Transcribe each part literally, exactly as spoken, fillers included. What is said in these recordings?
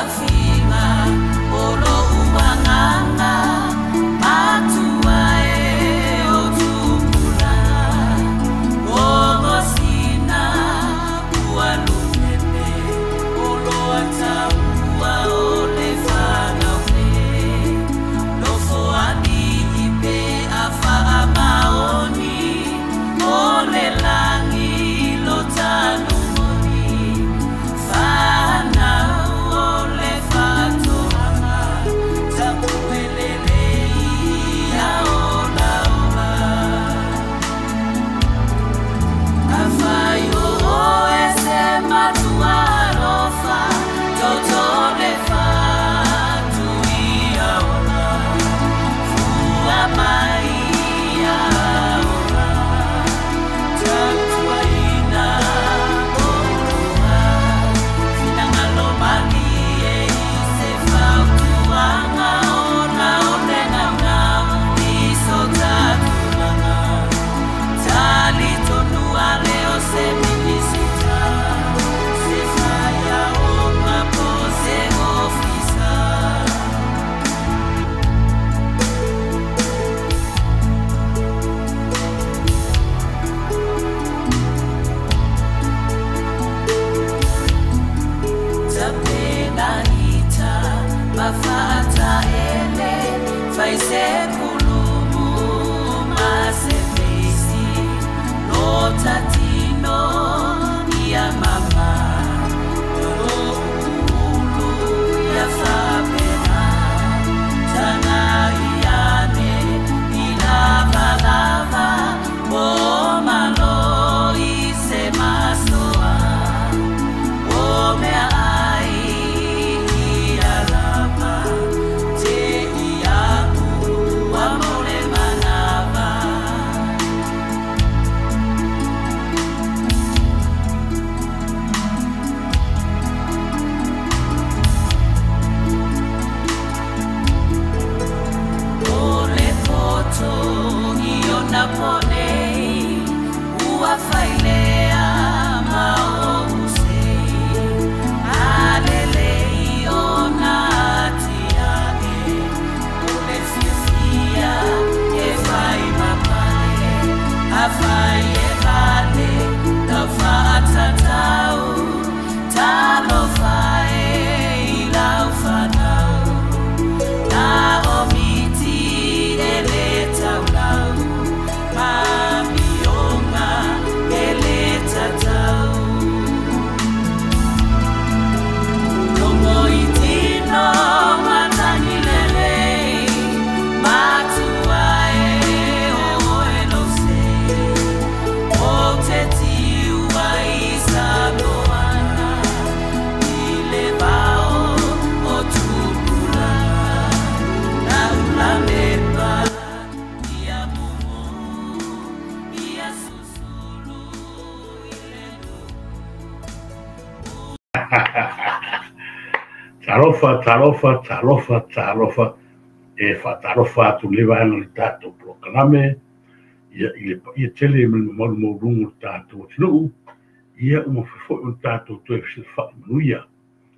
Tarofa, tarofa, tarofa, tarofa, e fa tarofa tu leva ana le tato proclame, ia ia ia tele me mo mo rungo tato tlu, ia uma fo un tato tu e fa manuia,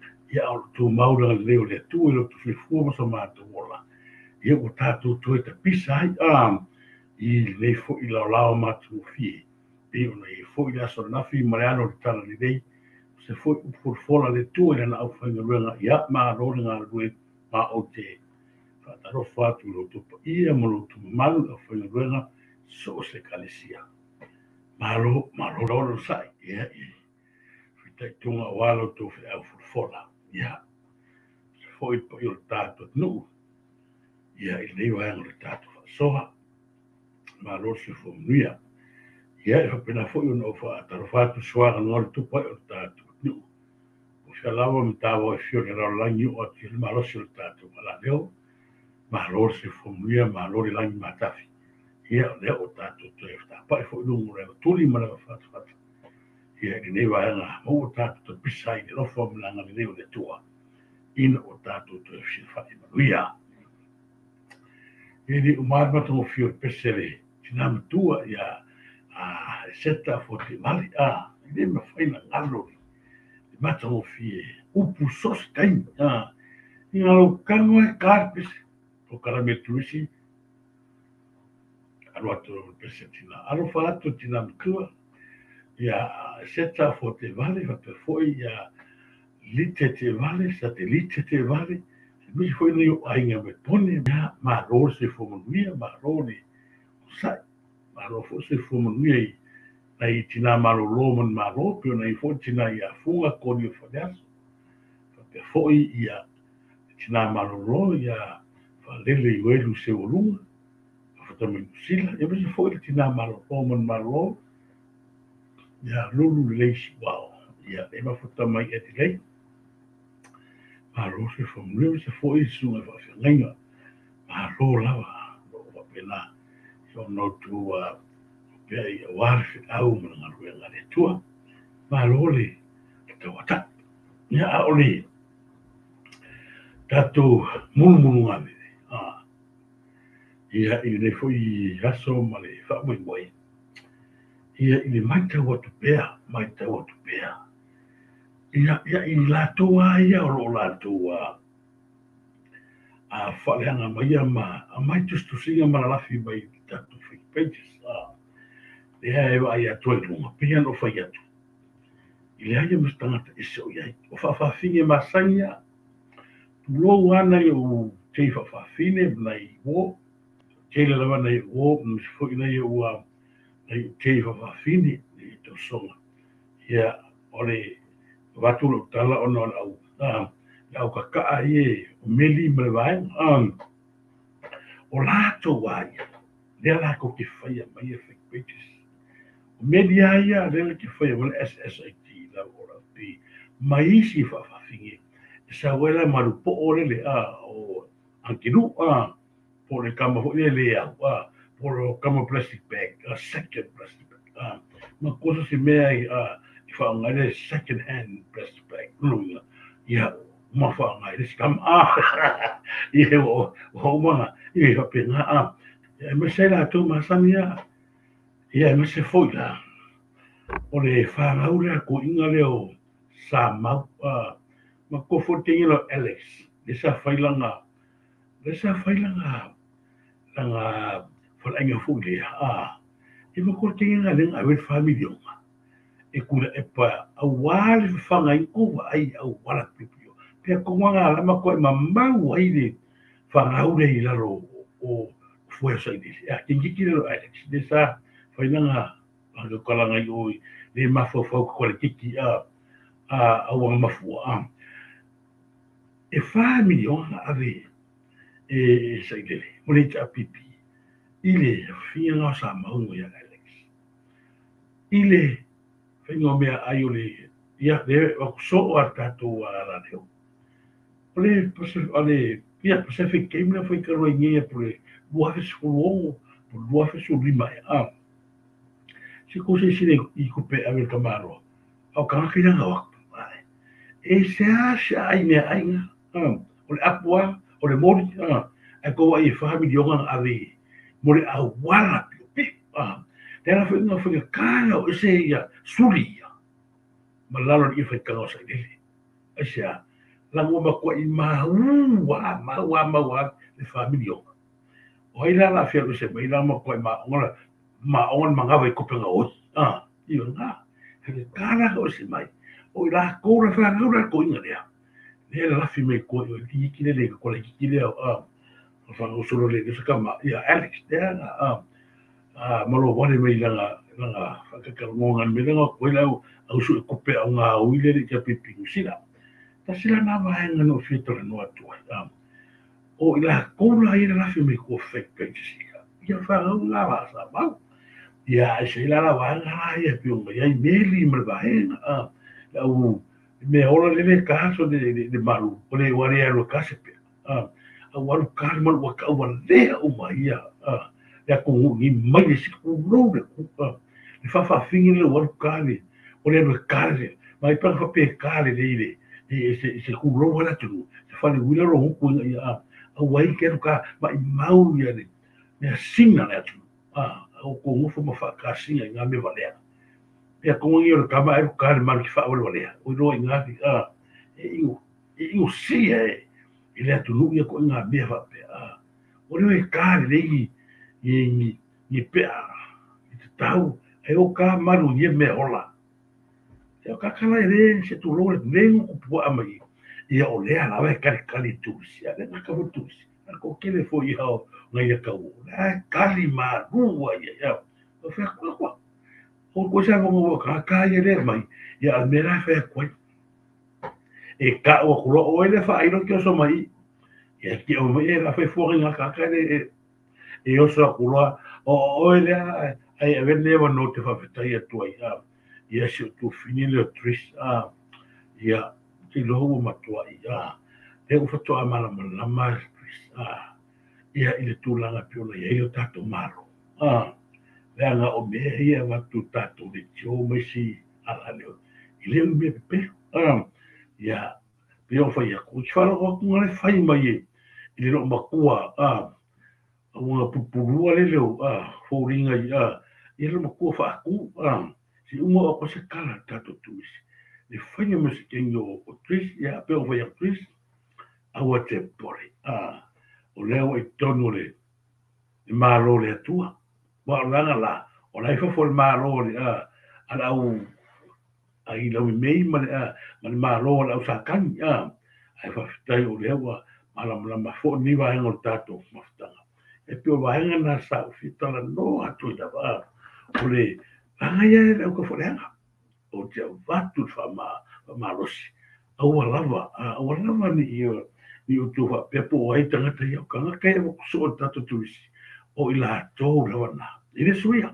ia o tu maura leo le tu e tu fo mo sama tu ola, ia o tato tu e te pisa am, i le fo i la la ma tu fi, e ona i fo i la so na fi mariano le tala le dei, se foi por fora le tu e na au fanga ruanga ia ma rona ngā rue ma o te whataro whatu lo tupa ia mo lo tupa malu au fanga ruanga so se kalesia malo malo rona sai ia i whitai tunga walo tu whi au por fora ia se foi po i o tato nu ia i leo hanga le tato whasoha ma lo se fo mnuia ia i whapena foi o no whataro whatu suara ngore tupa i o tato nu o se lava me tava e fio era langi o te malo se tato ala leo malo se fomia malo le langi matafi ia le o tato to e sta pa fo lungo re tuli mala fa fa ia ni ne va na o tato to pisai le fo mlanga le leo le tua in o tato to e fa ia e di umar ma to fio pesele tinam tua ia a seta fo te mali a ni me fa na ngalo mata o fie upu sos kai ah inga lo kango e karpis o karametusi alo atu pesetina alo fa atu tina mkua ia seta fo te vale fa te foi ia lite te vale satellite te vale mi foi ni ainga me pone ma ro se fo mia ma ro ni sai ma ro fo se fo mia nei tina malolo man malo pe nei fo tina ia funga ko ni fo das fa te foi ia tina malolo ia fa lele welu se olunga fa te me sila e me foi tina malolo man malo ia lulu leisi wow ia e ma fo mai e te lei malo se fo mle se foi su fa fenga malo lava lo pena so no tu pea ia wale au mana ngaruenga ngare tua malole te wata ia aole tato munu munu ngame ah ia ile foi aso male fa moi moi ia ile maita watu pea maita watu pea ia ia ile la tua ia o la tua a faleanga mai ama a mai tu singa mala lafi mai tato fake pages ah ia e vai atu e lunga pia no fai atu ile ai mo tangata iso ia o fa fa finge masanya lo wana yo te fa fa fine mai wo te le lava nei wo mo foi nei o nei te fa fa fine i to songa ia ole watu tala ono au ah au ka ka ie o meli me vai um o lato vai le la ko ke fai mai e fake pages media ia rele que foi o S S I T la ora pi mai si fa fa fingi sa wela maru po ole le a o ankiru a por el kama ho le le a por o kama plastic bag a second plastic bag a ma cosa si me ai a fa ngale second hand plastic bag lu ia ma fa ngai ris kam a ia o o ma ia pe nga a me se la tu ma samia ia me se foi la o le whāngaura ko inga leo sa mau a ma ko fotingi lo Alex le sa whailanga le sa whailanga langa whalainga fule a e ma ko tingi nga lenga awet whamilionga e kura e pa a wale whangai kowa ai au wala pipio pia konganga lama ko e ma mau ai le whangaura i laro o fuesa i disi a kingiki lero Alex le sa whailanga anga kalanga i oi le mafo fo ko le kiki a a au mafu a e fa million ave e sai dele mo le cha pipi ile fia sa mau ya Alex ile fengo me ayo le ya de so o tato a la deo ole pues ole ya Pacific game na foi que roinha por boa vez o por boa vez o lima a se cose si i kupe a ver camaro au ka ki nga wa e se a sha ai ne ai um o le apua o le mori ah e ko ai fa mi dionga ave mo le a wala pi ah tera foi no foi ka o se ia suria ma lalo i fa ka o sa dele e se a la mo ma ko i ma wa ma wa ma wa le fa mi dionga o ila la fia se mai la ma ko ma ngola ma on manga vai ko penga o ah io na e cara o se mai o la ko la fa no ko inga dia le la fi me ko o ki ki le ko le ki le ah fa o solo le se kama ya Alex dia ah ah mo lo vale me la la fa ka ka mo ngan me la ko la o su ko pe nga o ile le ka pipi sila ta sila na va en no fitro no atu ah o la ko la ira la fi me ko fake page sila ya fa nga va sa ba ya se la la va nga ya piu ya meli me va en ah o me ora le caso de de, de malu o le wari alo kase pe ah a waru kalma wa ka wa le o mai ah ya ko ni mai se ko no le ah le fa fa fingi le waru kale o le no kale mai pa fa pe kale le ile e se se ku ro wala tu se fa le wila ro ko ya a wai ke ka mai mau ya le me singa le tu ah o ko mo fa ma fa ka singa nga me valea e ko ngi o kama e ka ma ki fa o le o ro inga a e u e u si e ile tu lu ko nga be fa pe a o le ka le i i i pe a te tau e o ka maru ye me ola e o ka kala e se tu lo le vengo ku po amai ia o le ala ve ka kali tu si a le na ka tu si ko ke le fo ia nga ia ka o na kali ma ru ia ia o fe ko ko o ko sa mo ka ka ia le mai ia me la fe ko e ka o ko o le fa i no ke so mai ia ki o me la fe fo nga ka ka le e o so ko o o le ai ave never no te fa feta ia tu ia ia se tu fini le tris a ia ti lo ma tu ia e o fa to amala ma ma a ia ile tu langa piola ia o tato maro a venga o me ia va tu tato de jo me si ala le ile o me pe a ia pio fa ia ku fala ko ngale fai mai ile no makua a uma pupurua le leo a fouringa ia ile makua fa ku a si uma o se kala tato tuis le fai me se kengo o tris ia pio fa ia tris a o te pore a o leo e tono le e malo le atua wa langa la o lai fa for malo le a ala u ai lo me ma le a ma le malo la sa kan a ai fa tai o le wa mala mala ma fo ni va en o tato ma sta e pio va en na sa fita la no atu da va o le anga ia le ko for anga o te va tu fa ma ma rosi au lava au lava ni io ni o tu fa pepo ai tanga te o kanga ke o so tato tuisi o ila to ravana ile suia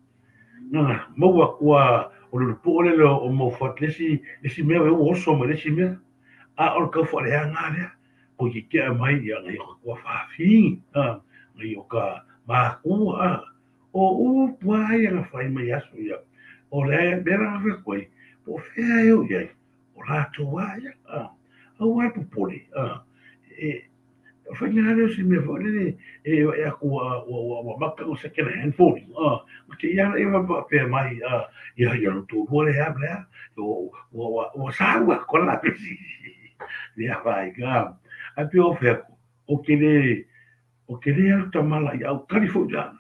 na mo wa kwa o le po le o mo fa lesi lesi me o so mo lesi me a o ka fo le anga le o ki ke mai ya ngai ko fa fi a ngai o ka ma ku a o u pa ya fa mai aso ya o le bera ve koi po fe yo ya o la to wa ya a o wa po poli a e whaingaare o si mea whaere e e aku wa maka o second hand phone ah ma te ia e wa pe mai ah ia ia no tu vole ha bla o o o sawa con la pesi ia vai ga a pe o fe o que le o que le alta mala ia o California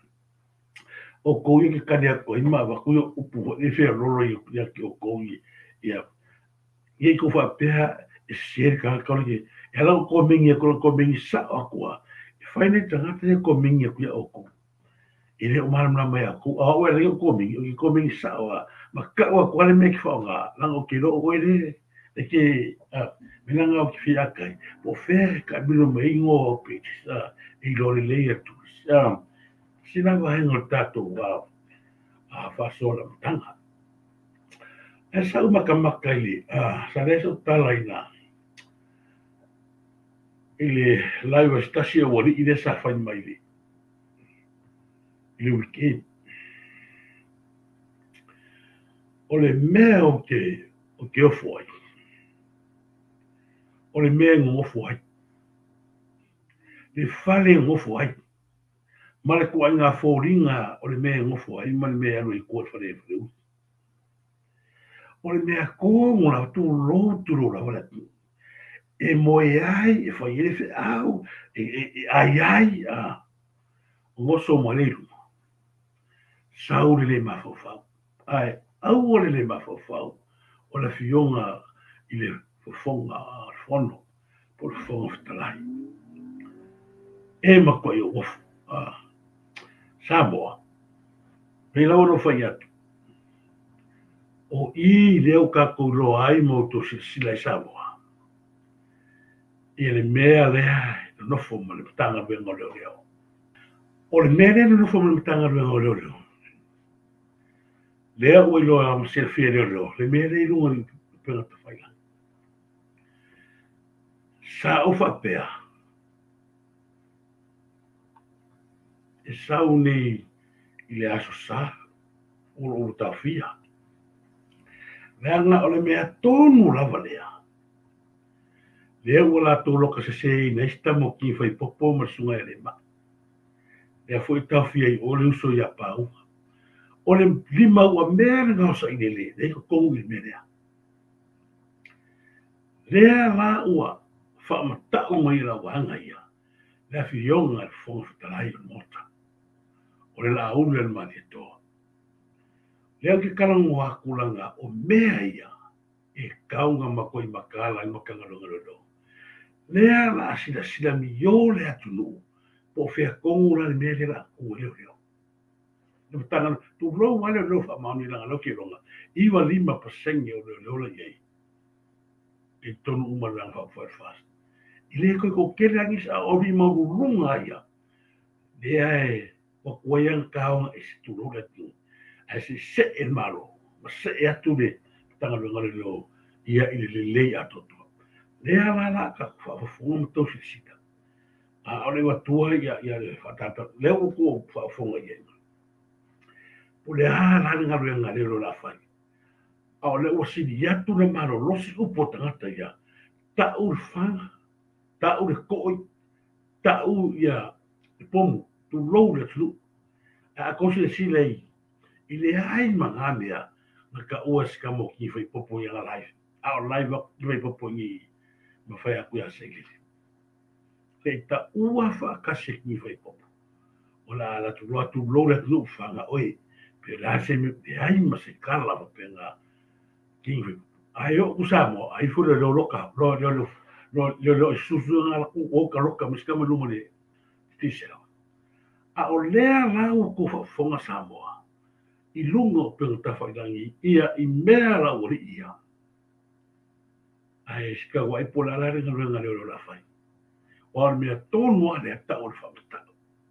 o ko i ka ne ko i ma wa ku o pu e fe rolo ia ki o ko i ia ia ko fa pe e ser ka ka le ela ko mingi ko ko mingi sa akua e fai ne tanga te ko mingi ku ya oko ile o mal na mai aku a o ele ko mingi ko mingi sa wa ma ka wa ko le mek fa nga lang o kilo o ele e ke a minanga o ki a kai po fe ka bilo mai ngo pe sa e lo le le tu sa sina va en o tato wa a fa sola tanga esa uma kamakali a sa reso talaina ile live stasi o ri ile sa fai mai le ile weekend o le mea o ke o ke ofo ai o le mea ngofo ai le fale ngofo ai ma le kua ngā fōringa o le mea ngofo ai ma le mea alo i kua fale e o le mea kōngo la tu lo tu lo la wala tu e moe ai e fai ele fe au e e ai ai a ngoso malelu sauri le mafofau ai au ole le mafofau o la fionga i le fofonga fono por fono ftalai e makoi o ofu a Samoa me lau no fai atu o i leo ka kuro ai mo to sila Samoa e le mea lea no fo ma le tanga vengo leo leo o le mea lea no fo ma le tanga vengo leo leo lea ui lo am se fie leo leo le mea lea lunga ni pena ta fai sa o fa pea e sa uni i le aso sa o lo ta fia Leanga o le mea tonu lava lea. Lea ua la tō loka se se ina ista mo ki fai popo ma sunga e le ma. Lea fo i tawhia i ole uso i a pāunga. o le lima ua mea le ngausa i le le ko kongu i mea lea la ua whaamatau mai la wanga ia lea whionga le whonga whatalai o mota o le la ulu le mani e toa lea ke karango a kulanga o mea ia e kaunga makoi makala i makangalonga lodo lea la asila sila mi yo le atunu po fea kongu la le mea le la ua leo leo le tanga tu lo wale lo fa mauni la lo ke longa iwa lima pasenge o le lo ye e tonu uma la fa fa fast ile ko ko ke la ngis a ori ma runga ya de ai o ko yang ka e tu lo la tu ai se se el malo ma se e atu de tanga lo ngale lo ia ile le le atoto le ala la ka fa fa fu to sita a ole wa tua ya ya le fa tata le ko fa fu ye o le ala nga ru nga le la fai a o le o si dia tu le maro lo si u potanga ya ta u fa ta u le ko ta u ya pom tu lo le tu a ko si si le i le ai manga mea na ka o ska mo ki fai popo ya live a o live ki fai popo ni ma fai a ku ya se le le ta u fa ka se ki fai popo o la la tu lo tu lo le tu fa nga oi pe la se me pe ai ma se kala ma pe nga kingi ai o usamo ai fu le lo loka lo lo lo lo lo lo su su nga ku o ka loka mi ska ma lu mo le tise a o le la o ku fa fonga samoa i lungo pe ta fa dangi ia i mea la o ia ai ska wai pola la ringa ringa le lo la fai o me tonu ale ta o fa ta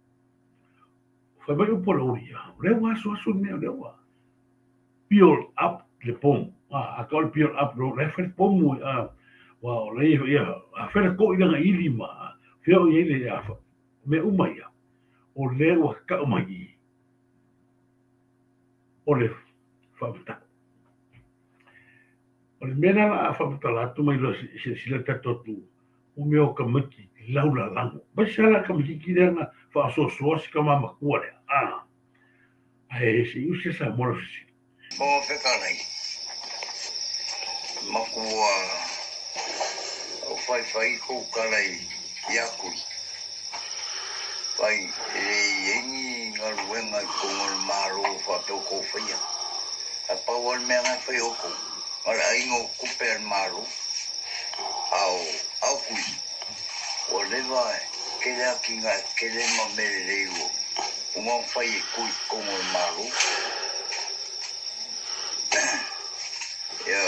fa ba po lo ia le wa so so me le wa pure up le pom a ka pure up lo le fa pom mo a wa le ia a fa ko ina i lima fe o ile ia me umaya o le wa ka mai o le fa ta o le mena la fa ta la tu mai lo si si le ta tu o me o ka maki laula lango ba sala ka maki ki na fa so so si ka mama kuale ah ai si usi sa mo si o fe ka nei ma kua o fai fai ko ka nei ya ku fai e yengi ngal wenga ko ngol maro fa to ko fai a pa wal me nga fai o ko ala ingo ku per maro au au ku o le vai ke la kinga ke le ma me le go uma fai ku ko ngol maro ya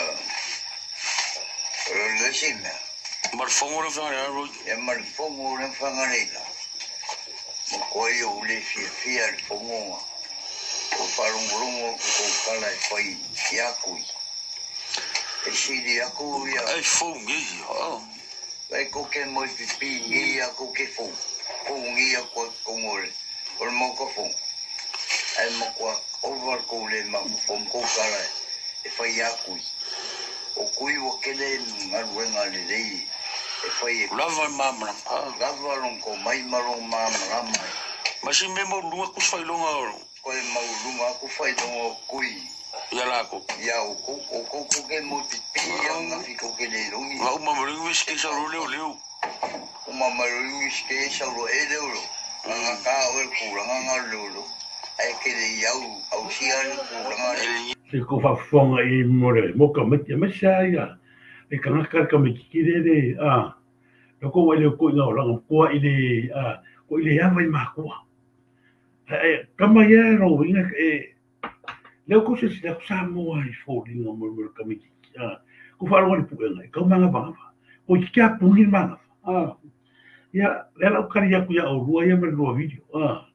lo sina mar fongo le fanga ro ya mar fongo le fanga le mo ko yo le fi fi al fongo o farungurumo ko kala fai ya ku e si dia ku ya ai fongo oh ai ko ke mo pipi ni ya ko ke fo fongo ya ko ko ngol por mo ko fo ai mo ko over ko le ma fo ko kala e fai ya ku o kui o kele ngaruenga le lei e fai lava mama lava long ko mai marong mama mai masi me mo lunga ku fai longa ko e mau lunga ku fai no kui ya la ko ya o ko o ko ko ke mo pipi nga fiko kele longi wa uma mo wis ke sa ro leo leo uma maru wis ke sa ro e leo nga ka o ku nga nga lolo ai kele yau au sian ku nga se ko fa fonga i more mo ka me me sa ya e ka ka ka me ki de a lo ko wale ko nga la ko ile a ko ile ya mai ma ko e ka ma ya ro winga e le ko se se sa mo ai fo li no mo ka me ki a ko fa ro pu nga ka ma nga ba ko ki ka pu ni ma a ya le la ka ya ku ya o ro ya me ro video a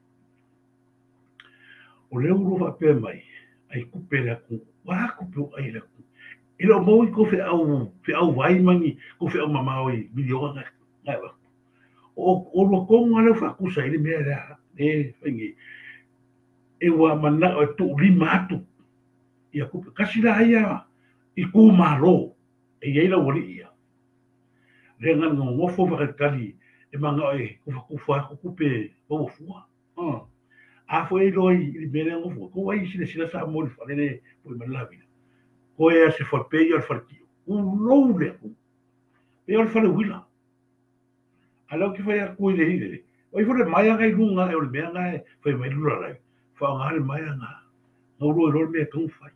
o le ro fa pe mai ai kupe la ku wa kupe ai la ku e lo mo ko fe au fe au vai mangi ko fe au mama oi video nga nga o o lo ko nga le fa ku sai le me la e fengi e wa mana o tu lima tu ia kupe kasi la ia i ku malo e ia la wori ia le nga ngo mo fo fa kali e manga e ku fa ku fa ku kupe o fu ah a foi loi i mele ngo ko wai sile sila sa mo fa le po me la vida ko e se for pe yo for ki un lo le pe yo fa le wila ala ki fa ya ko le ile oi for mai nga i lunga e o me nga foi me lura la fa nga le mai nga no ro ro me tu fa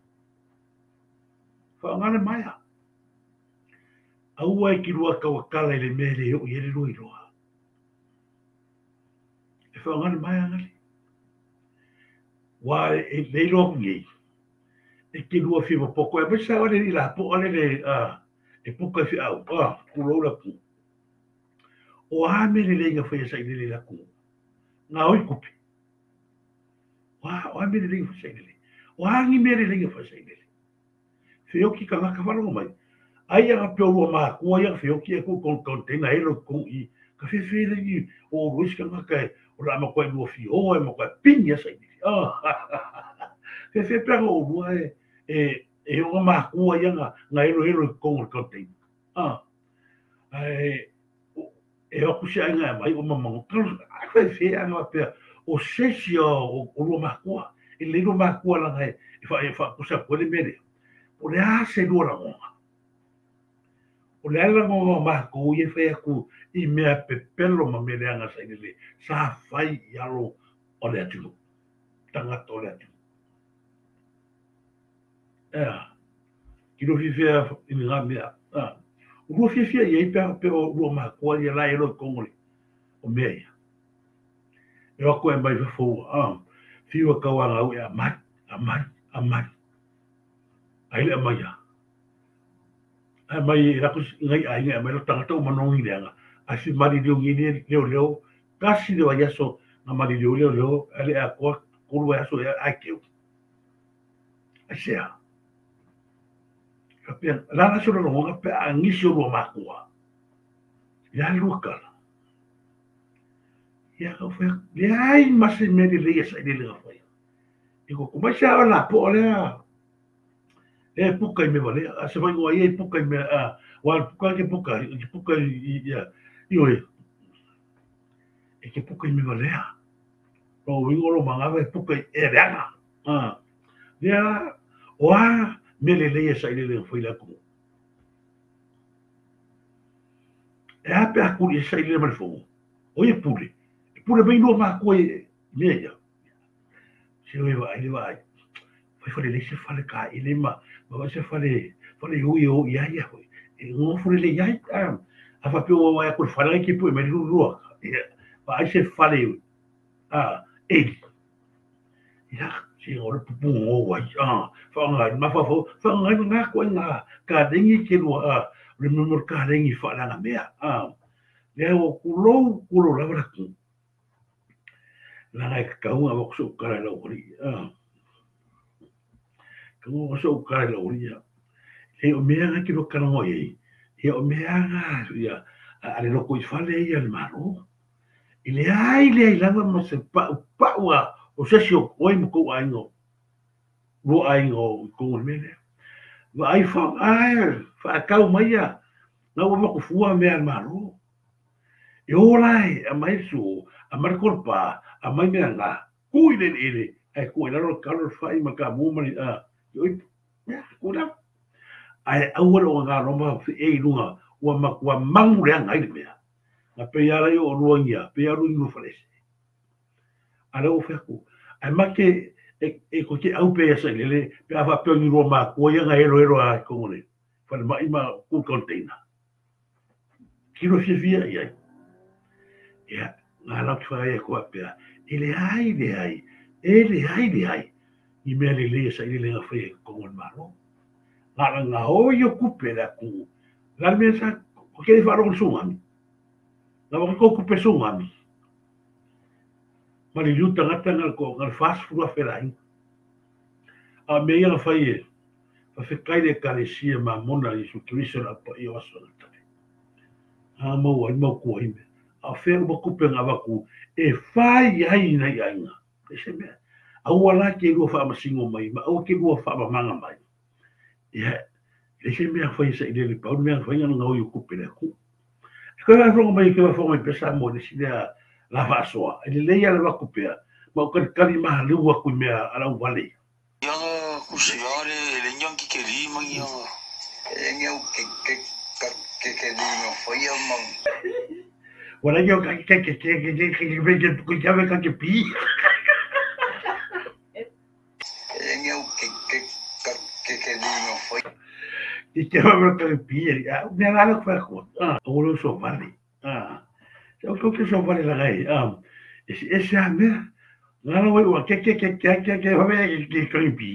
fa nga le mai a ua ki rua ka wakala le mele o yele roi roa e fa nga le mai nga le wa e le lo ngi e ki rua fi mo poko e pesa ole la po ole le a e poko fi au a ku lo la ku o a me le le nga fa sa ile la ku nga oi ku wa o a me le le fa sa ile o a ngi me le le fa sa ile fi o ki ka ka fa lo mai ai a pe o ma ku ia fi o ki ku kon kon te na elo ku i ka fi fi le o ruis ka ma ka o la ma ko no fi o e ma ko pinha sa ile ah fe fe pero o bua e e e o ma ku ia nga nga elo elo kon kon te ah ai e o ku sia nga mai o ma ma ka fe fe nga pe o sesio o o ma ku e le ma ku la nga e fa e fa ku sa ko le mele o le a se do la mo o le ala ngo ma ku ye fe ku i me pe pelo ma me le nga sa ile sa fai yalo o le atu tanga to le atu eh ki do fi fe in la me ah o fi fi ye pe pe o ma ku ye la ilo ko ngoli o me e o ko e mai fo ah fi o ka wa nga o ya mai a mai a mai ai le mai ya ai mai ra ku ngai ai ngai mai lo tanga to manong ile nga a si mari dio ngini leo leo kasi de vaya so na mari dio leo leo ale a ko ko vaya so a ke a sea kapia la na so lo nga pe a ngisho lo makua ya local ya ko fe ya ai mas me de le sa de le foi digo como xa la po le e puka me vale a se vai go aí puka me a wal puka que puka que puka ya io e que puka me vale a o vingo lo manga ve puka e rana ah ya wa me le le sa ile le foi la ku e a pe a ku le sa ile mal fo o e pule pule bem no ma ko e meia se o vai ele vai foi foi le se fale ka ele ma ma se fale fale o yo ya ya foi e no foi le ya ah a fa pe o vai por fale que poi me lu lu vai se fale ah e ya si o le pu o vai ah fa nga ma fa fo fa nga nga ko nga ka dengi ke lu ah le numero ka dengi fa la me ah le o kulo kulo la bra ku la ga ka un a boxo ka la ori ah como so ka la ori e o me nga ki lo ka no e e o me nga ya ale lo ko fale ia le maro ile ai le la ma se pa pa wa o se sio o i mo ko ai no lo ai no ko me le va ai fa ai fa ka o mai ya na o mo ko fu me al maro e o lai a mai su a mar corpa a mai me nga kui le ile ai ko la ro ka ro fai ma ka mo mani a yo ya ko la ai a o lo nga ro ma e lunga o ma wa mangu le nga ile me na pe ya yo ro ngia pe ya ro no fales ala o fe ko ai ma ke e ko ke au pe sa le pe ava pe ni ro ma ko ya nga ero ero a ko le fa ma ima ku container kilo fi via ya ya nga la fa ya ko pe ele ai de ai ele ai de ai i me le le sa ile nga fa ko mo maro nga nga o yo ku pe la ku la me sa ko ke fa ro su mami la ko ku pe su mami ma le yuta ngata nga ko nga fast food a ferai a me ia fa ye fa fe kai de carecia ma mona i su cristo la pa io assolta a mo wa mo ko ime a fe mo ku pe nga ba ku e fai ai na ia nga e se me a wala ke go fa ma singo mai ma o ke go fa ma manga mai ya e se me fa isa ile le pa me fa nga nga o ku pe le ku ko la ro mai ke fa mai pesa mo de sida la va soa ele le ia la ku pe ma ka kali ma lu wa ku me ala wale Ia ku se ale le nyang ki ke ri mang ia. E ngeu ke ke ke ke ke dingo foi mang. wala yo ka ke ke ke ke ke ke ke ke ku ka ka ke pi E ngeu ke ke ke ke dingo foi. e ke va ka ke pi ya me la lo fa ko ah o lo so vale ah yo ko ke so vale la gai ah ese ese a me la lo wa ke ke ke ke ke ke va me ke ke pi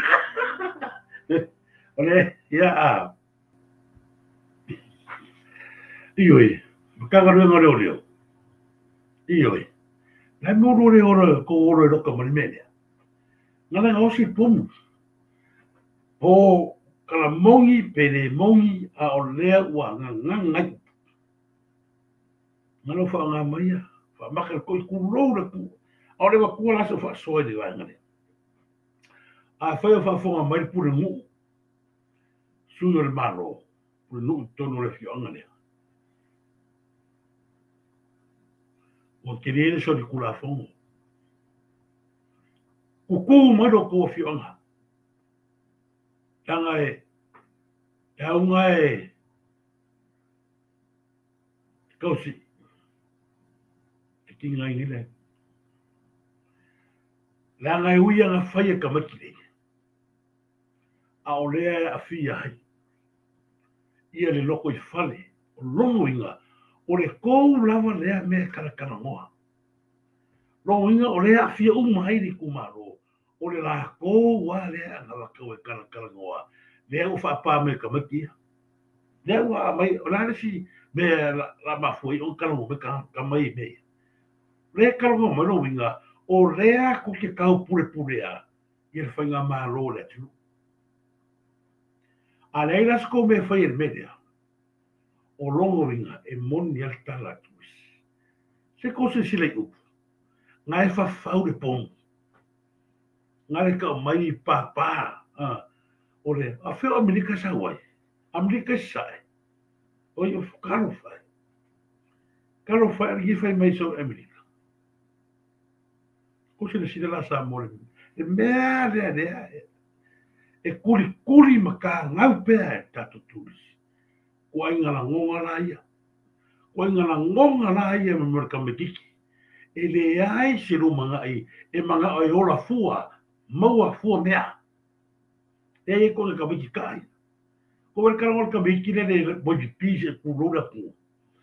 ole ya Ioi, kanga runga reo reo. Ioi, lai moro reo reo ko oro e roka mani menea. Ngana ngā osi pomu. Po kala mongi pere mongi a o lea ua ngā ngā ngai. Ngana wha ngā maia, wha maka koi kurou na ku. A o rewa kua laso wha soe de wai ngare. A whai o wha whonga mai pure ngu. Sui o le maro, pure ngu tono le fio anganea. O ke rere so di kula fongo. Kuku maro ko fionga. Tanga e, e aunga e, kausi, e kinga i nile. Langa e uia nga whaia ka makire. A o lea e a fia hai. Ia le loko i whale, o longo inga, o le kou lava lea mea karakana ngoa. Longo inga o lea a fia uma hai ni kumaro. O le la kou wa lea nga wakau e karakana ngoa. Lea u whapa me ka makia. Lea ua mai, o la si me la mafui o karango me ka mai me. Lea karango mai no inga, o lea ko ke kau pure pure a. Ia le whainga maa lo le tinu. A lea ila sko me whai e media. O longo inga e moni al tala tuis. Se kose sile upu. Nga e whawhau le pong. Nga le ka mai pa pa. O le, a wheo Amerika sa wai. Amerika sae. O i o karo whai. Karo whai ar i whai mai so Amerika. Kose le sile la sa more. E mea rea rea. E kuri kuri maka ngau pea e tato turis. Ko ai ngana ngonga la ia. Ko ai ngana ngonga la ia me merka mediki. E le ai se lo manga ai. E manga ai ola fua. Maua fua mea. E e ko ka miki kai. Ko el karo ka miki le le boji pise ku lo da ku.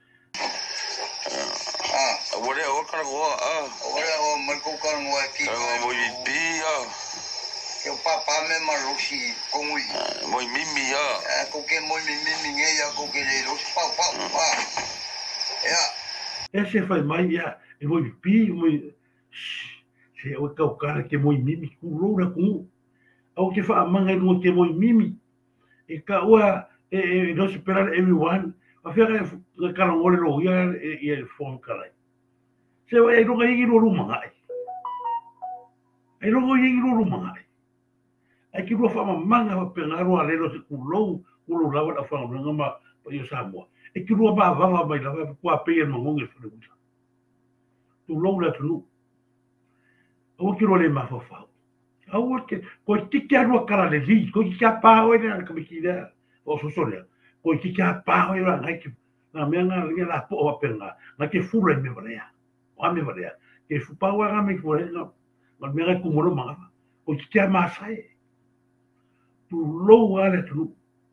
Ah, Ore o kara goa a. ora o marco kan wa ki. Kara mo i pi a. Ke papa me marusi kongui. Mo i mimi a. Ko ke mo mi mi nge ya ko ke le lo pa pa pa. Ya. E se fai mai ia. E mo pi mo se o ka kara ke mo mimi ku lo da ku. Au ke wha manga no ke mo mimi. E ka ua e e no se pera everyone. A fia ka kara ngore ro ia e e phone kara. Se wa e ro ga i ro ro manga ai. Ai ro ga i ro ro manga ai. Ai ki ro fa manga wa pena ro ale ro se ku lo ku lo la wa fa nga ma pa yo sa mo. E ki ro ba va va mai la ku a pe mo ngonge fa le. Tu lo la tu. O ki ro le ma fa fa. Au ke ko ti ke ro kara le li ko ki ka pa o ina ka mi kida o so so le ko ki ka pa o ina ngai ki na me nga ri la po o penga na ke fu le me vrea o me vrea ke fu pa o nga me fu le no ma me nga ku mo ma ko ki ka ma sai tu lo wa le tu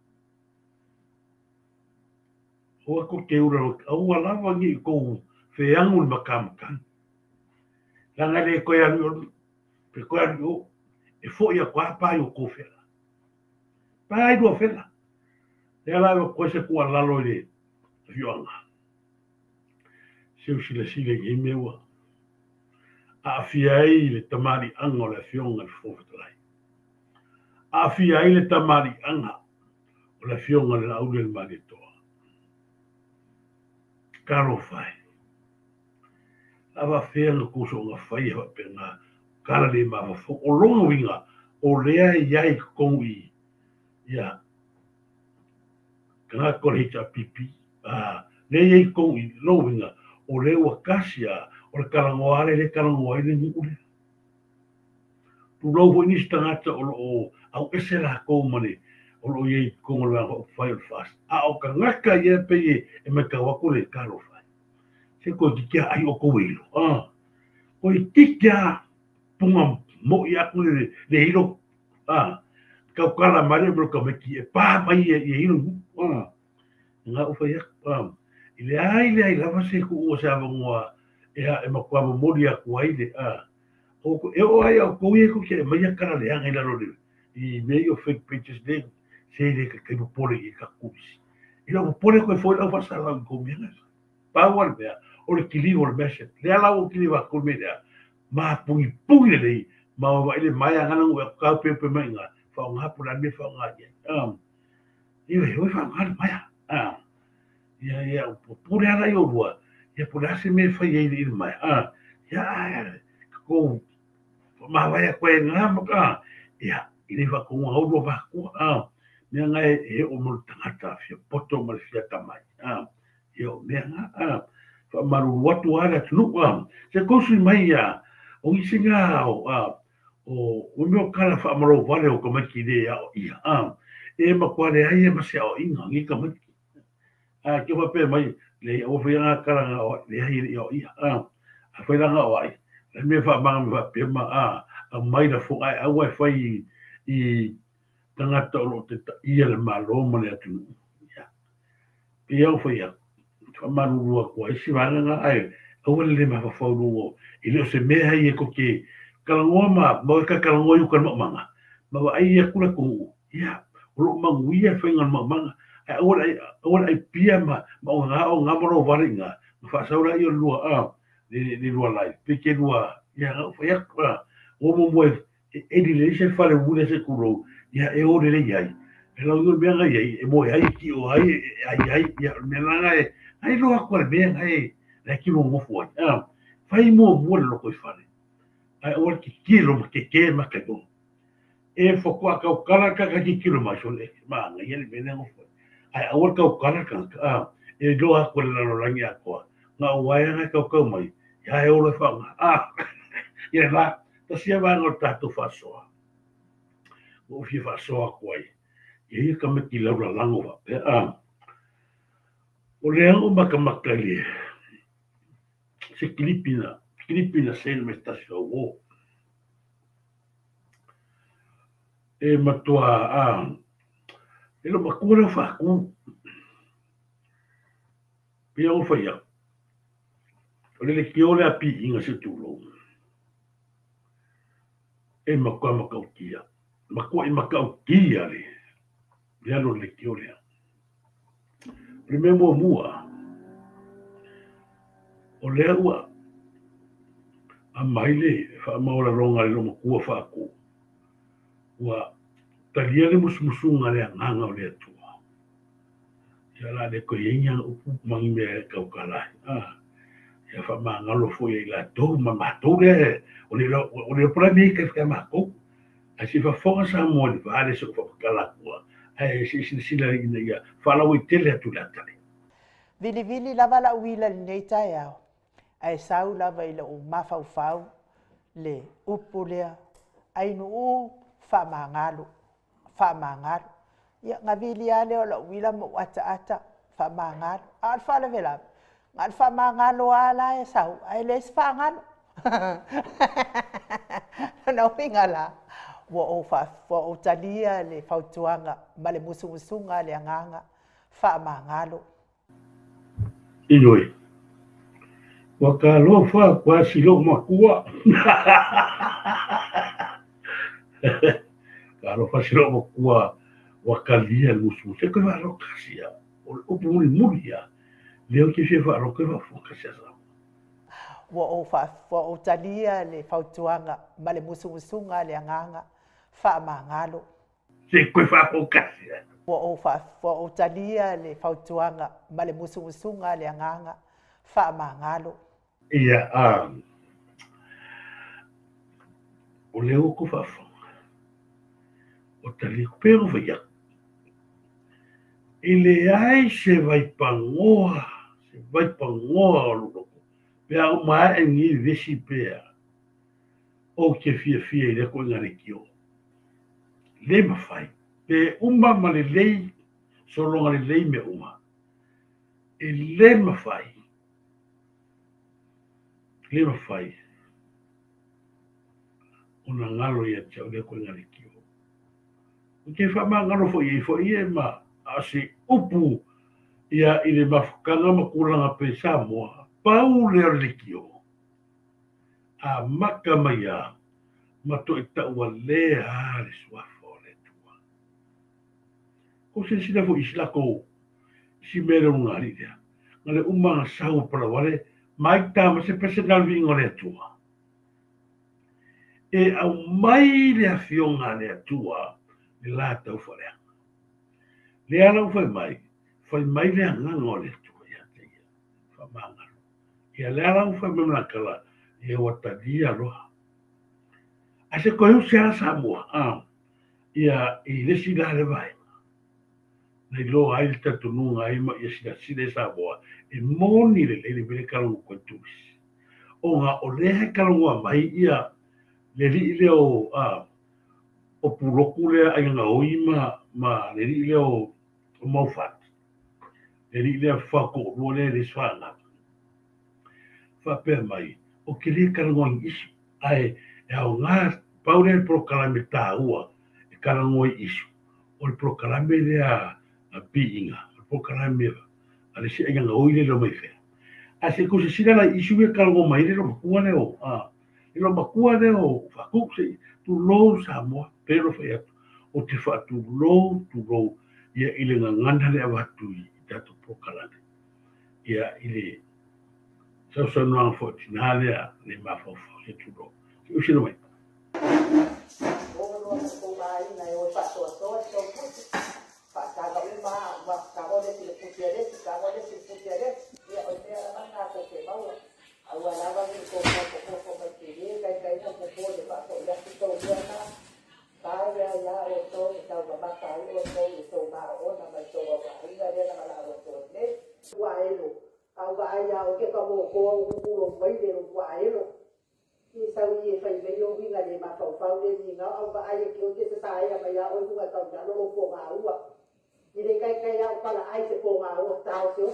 o ko ke ura o wa la wa ni ko fe angul makam kan la nga le ko ya ni pe ko ya ni e fo ia kwa pa yo ko fela pa i do fela e la ko se ku ala lo le fionga se o sile sile e mewa a fiai le tamari anga le fionga le fo fetrai a fiai le tamari anga le fionga le au le mari to karo fai ava fela ko so nga fai ha pena kala le ma fo o longa winga o lea iai kongi ia kana ko hita pipi ah le iai kongi lo winga o le wa kasia o le kala ngoare le kala ngoare ni ule tu lo vo ni stangata o o au ese la ko mane o lo ye ko la o file fast a o ka ngaka ye pe e me ka wa ko le kalo fa se ko tikia ai o ko wilo ah ko tikia punga mo ya ko le le hilo ah ka kala mare bro ka me ki e pa mai e hilo ah nga o fa ya ah ile ai le ai lava se ko o sa ngoa e e ma kwa mo dia ko ai le ah o ko e o ai ko ye ko ke mai kala le anga la lo i meio fake pictures de se le ka ke mo pole e ka kusi e lo pole ko foi o fa sa la ko mi pa wa be o le kili o le meshe le ala o kili va ko me da ma pungi pungi le ma wa ile mai anga ngo ka pe pe mai nga fa nga pula me fa nga ye um i ve o fa nga mai ah ya ya pure ala yo bua ya pura se me fa ye ile mai ah ya ko ma vai ko nga ma ka ya ile va ko nga o ba ko ah me nga e o mo tangata fi poto mo fi tamai ah yo me nga ah fa maru watu ala tunu ah se ko su mai ya o isinga o ah o o meu kala fa maro vale o como que de o ia ah e ma kwale ai ma se o inga ngi ka ma ah que va pe mai le o fe nga kala o le ai o ia ah a foi nga o ai le me fa ma me fa pe ma ah a mai da fo ai a wa fai i tanga to lo te ia le malo mo le atu ia pe o foi ia fa ma ru ko ai si va nga ai o le ma fa fo ru i le se me ai ko ke kalangoa ma mo ka kalangoa yu kan manga ma wa ai ku la ku ya lo mangu ia fa ngan manga ai ora ora ai pia ma ma nga o nga mo varinga fa sa ora io lua a di di lua lai pike lua ya fa ya o mo mo e di le se fa le bule se kuro ya e ore le yai e la io bien ai e mo ai ki o ai ai ai ya me la ai ai lo a kwal bien ai la ki mo mo fo ah fa i mo mo lo ko fa ai o ki kilo ke ke ma ke do e fo ko ka kala ka ka ki kilo ma so le ma nga ye le bene ngo ai o ka kala ka a e do a ko la lo langi a ko nga wa ya ka ka mai ya e o le fa ah ye la to sia va no tato fa so o fi fa so ko ai ye ka me ki la la lango va pe a o le o ma ka ma ka le se klipina klipina sen me sta so o e matua a e lo makura fa ku pe o fa ya o le ki o le api inga se tulo e makua makau kia makua i makau kia le ya lo le ki o le primemo mua o le ua a maile fa maura ronga le lo makua fa ku wa talia le musmusunga le nganga o le atua ya la de ko yenga upu mangi me ka kala ah ya fa ma ngalo fo ye la to ma ma to le o le o le pra mi ke ka ma ko a si fa fo sa mo le va le so fo kala ko ai si si si la ina ya fa la wi tele tu la tale vili vili lava la uila le nei tai au ai sau lava i le o mafau fau le upu lea ai no u fa mangalo fa mangalo ya ngavili ale o la uila mo ata ata fa mangalo al fa le vela al fa mangalo ala e sau ai le fa ngalo no pingala wo o fa wo o talia le fautuanga ma le musu musunga le nganga fa mangalo inoi wa ka lo fa kwa si lo makua ka lo fa si lo makua wa ka lia musu se ko va lo kasia o o muri muri ya le o ke se va lo ke va fo kasia sa wo o fa wo o talia le fautuanga ma le musu musunga le nganga fa mangalo se ko fa fo kasia wo o fa wo o talia le fautuanga ma le musu musunga le nganga fa mangalo ia a o le o ko fa fo o tali pero via ele ai se vai pangoa se vai pangoa lo pe a ma e ni vesi pe o ke fia fia i le ko ngare kio. Le mawhai. Pe uma ma le lei, so longa le lei me uma. E le mawhai. Le mawhai. Una ngalo ia tau le ko ngare kio. O ke whama ngaro fo i fo i e ma asi upu ia i le mafukanga makulanga pe Samoa. Pau leo le kio. A maka mai a mato i taua lea le suafo le tua. Ko se sina fo isla ko si mere unga ridea. Ngale umanga sau para wale mai tama se personal vingo le tua. E au mai le afionga le tua le la tau farea. Le ala u fai mai, fai mai le angango le tua ia te ia. Fa mangaro. Ia le ala u fai memna kala e watadia loa. Ase koe u se ala Samoa, ah, ia i lesi la le vai. Nei lo ai le tatununga ai ma ia sida sida Samoa, e moni le le le bere kalangu koe tuisi. O nga o lehe kalangu mai ia le li le o, ah, o puroku le ai nga oima ma le li le o o maufat. Le li le a whako o le le swanga. Whapea mai, o ke le kalangu isi, ai, e au ngā paure le prokalame tā ua e karangoi isu. O le prokalame le a piinga, o le prokalame a le si ainga oile lo mai whea. A se ko se sira la isu e karango mai le lo makua le o, le lo makua le o, whakuk se tu lou Samoa, pero whai atu, o te wha tu lou, tu lou, ia ile ngā ngana le awatu i tatu prokalame. Ia ile, sau sa nuang fo tinale a le mawhawha, le tu lou. Usino mai. Ki sau i e whai mei o winga le ma whau whau le ni ngau au wa ai e ki o te se sae a mai a o nunga tau ngā lolo po ngā ua. I re kai kai au pala ai se po ngā ua tau se o.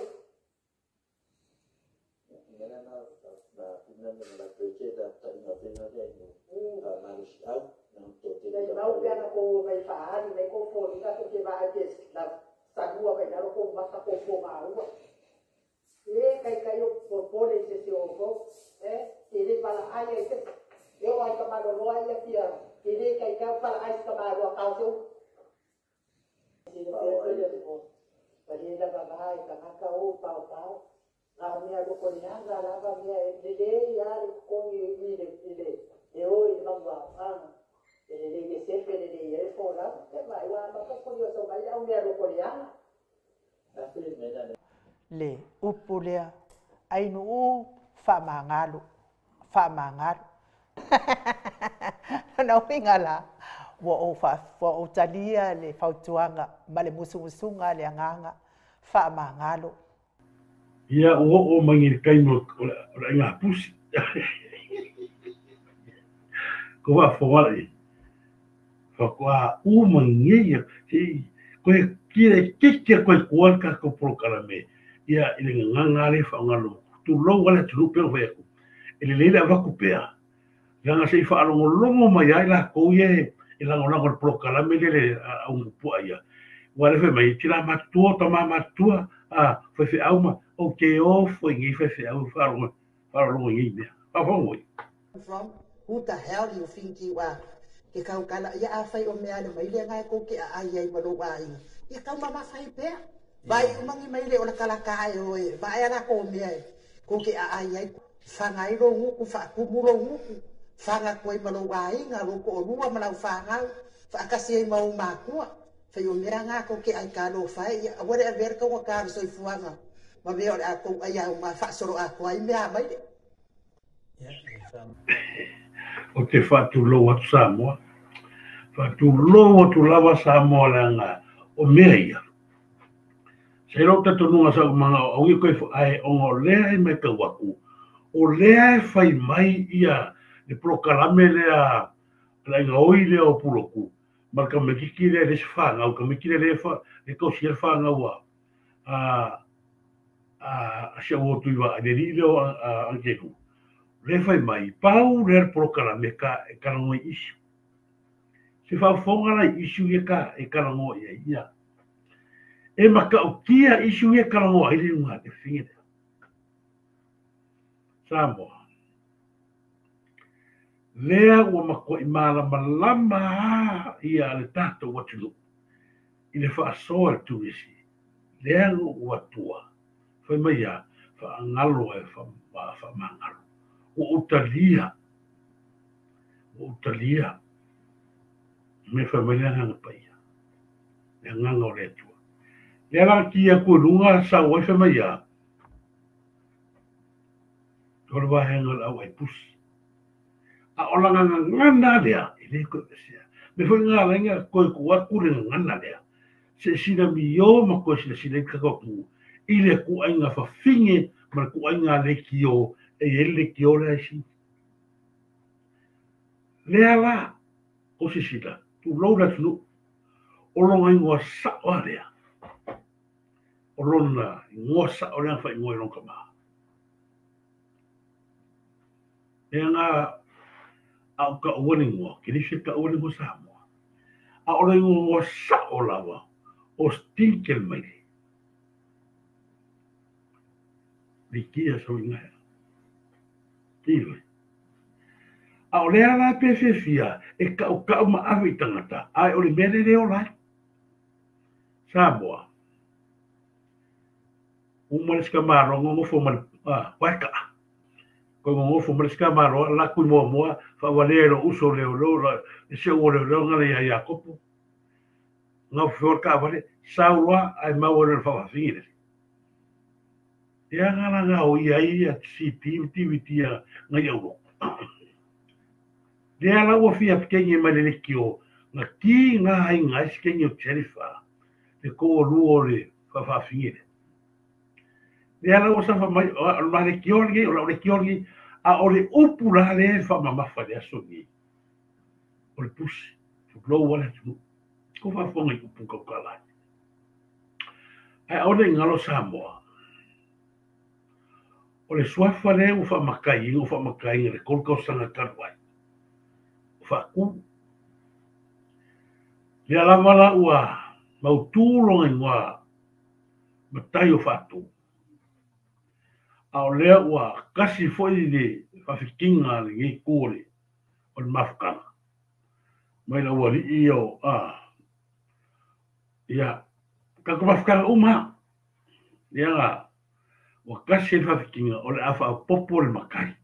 Ngana na na ina na na peche da ta ina pena de no na na si au na to te Nei mau pia na ko mai whaari nei ko fō ringa ko ke wa te na sanua mai na loko masa po po ngā ua. E kai kai o po pole se se o ko. Eh, ini pala ai itu, yo ai kamar roa ia pia, ini kai kai pala ai kamar roa kau tu. Ini dia dia tu, tadi dah bagai kamar kau pau pau, kami ada konia, ada kami ada ini ya, kami ini ini, yo ini bangga, ah, ini ini sesuatu ini ya, sekolah, tapi awak apa konia sampai awak ada konia. Tapi mana Le upulea, ainu whamangalo, whamangalo. Nau hinga la, wa o wha, wa o talia le whautuanga, ma le musungusunga le anganga, whamangalo. Ia o o mangi kai no o inga pusi. Ko wa fowali. Fa ko a u mangi e ko kire kike ko ko ka ko prokalame. Ia ile nganga le fa ngalo. Tu lo wala tu pe o veku. Ele le va kupea. Langa sei fa longo longo mai ai la ko ye e la ngona ko prokalame le a un pu ai. Wala fe mai tira matua toma matua a foi fe auma o que o foi ngi fe fe au fa longo fa longo ngi me. Pa fongo. From who the hell do you think you are? Ke kau kala ia a fai o mea le mai le ngai ko ke ai ai maro ai. Ia kau mama fai pe. Vai umangi mai le o la kala kai o e. Vai ana ko mea ko ke ai ai. Whangai ro nguku, whakumulo nguku. Whanga koe malo ai, ngā roko o rua malau whangau. Whakasi ai mau mākua. Whai o mea ngā ko ke ai kālo whai. Ia wale a verka wa kāro soi fuanga. Ma mea o le a kou ai au ma whaasoro a koe ai mea mai le. O te whātulo atu Samoa. Whātulo atu lawa Samoa le ngā o mea ia. Sei ro te tonunga sa mga o i koe ai ongo lea i me ka waku. O lea e whai mai ia le prokalame le a la ngoi le o puloku ma ka me kiki le le fa nga ka me kiki le fa le ko si fa nga wa a a se o tu va de ri le a anke ku le fa mai pau le prokalame ka e ka ngoi isu se fa fonga la isu e ka e ka ngoi ia ia e maka o kia isu e ka ngoi ile nga te finga Samoa. Lea ua mako i malama lama ia le tato watu i le whaasoa tu isi. Lea ua tua. Whai mai a whaangalo e whamangalo. Ua utalia. Ua utalia. Me whai mai lea nganga paia. Lea nganga o lea tua. Lea la kia kua runga sa wai whai mai a. Kora wahenga la wai pusi. A ola nganga ngana lea, i le koe sea. Me fwoi ngā renga koe kua kure ngana lea. Se sina mi o ma koe sina sina i kakaku. I le kua inga whawhinge, ma kua inga le ki o, e ele ki o lea si. Lea la, o si sina, tu laura tunu, o longa ingoa sa o lea. O lona ingoa sa o lea wha ingoa i longa maa. E ngā au ka uani ngoa, ki nisi ka uani ngoa Samoa. A ora ingoa ngoa sa o lawa, o stinkel mai. Ni kia so inga. Kiwe. A o lea la pefefia, e ka o ka uma awi tangata, ai o le mele leo lai. Samoa. Umariska maro, ngongo fo mali, ah, waika. Ko ngo fo mreska maro la ku mo mo fa valero uso le lo e se o le lo ngale ya Jacopo nga fo ka vale sawa ai ma o le fa fine ya nga nga o ia ia si ti ti vitia nga yo de ala o fia pequena male kio nga ki nga ai nga skenyo cherifa de ko lu le fa fa fine de ala o sa fa mai o ma le kio ngi o le kio ngi a o le upu la le fa mamafa le aso ni o le pusi tu lo wala tu ko fa fonga i upu ko kala ai o le ngalo Samoa o le swafa le o fa makai o fa makai le kolko sanga karwai o fa ku le ala mala ua mautulo ngwa matai o fa tu a o lea ua kasi foi le whawhikinga le ngi kore o le mafukanga. Mai la ua li i o, ah, ia, kako mafukanga uma. Ia nga, ua kasi le whawhikinga o le awha a popo le makai.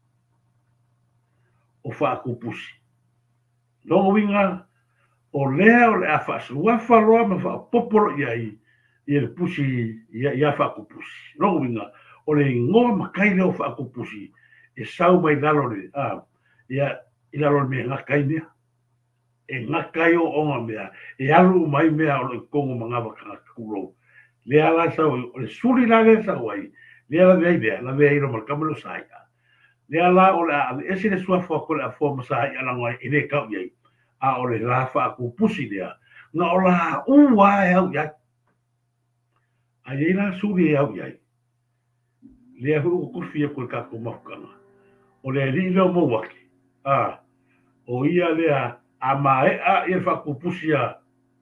O wha kupusi. Longo winga, o lea o le awha suafa roa ma wha popo ia i, i le pusi, ia i awha kupusi. Longo winga, o le ngoa makai leo wha kupusi, e sau mai lalo le, ah, ia, i lalo le mea ngakai mea, e ngakai o onga mea, e alu mai mea o le kongo mangawa kanga kulo. Le ala sau, o le suri la le sau ai, le ala vei mea, la vei iro malkamalo saia. Le ala o le a, esi le sua fua kole a fua masai ala ngoai, e le kau iei, a o le la wha kupusi lea, nga o la ua e au iai. A iei la suri e au iai. Le hu ku fia ko ka ko mafukanga o le li lo mo waki ah o ia le a mai a e fa ku pusia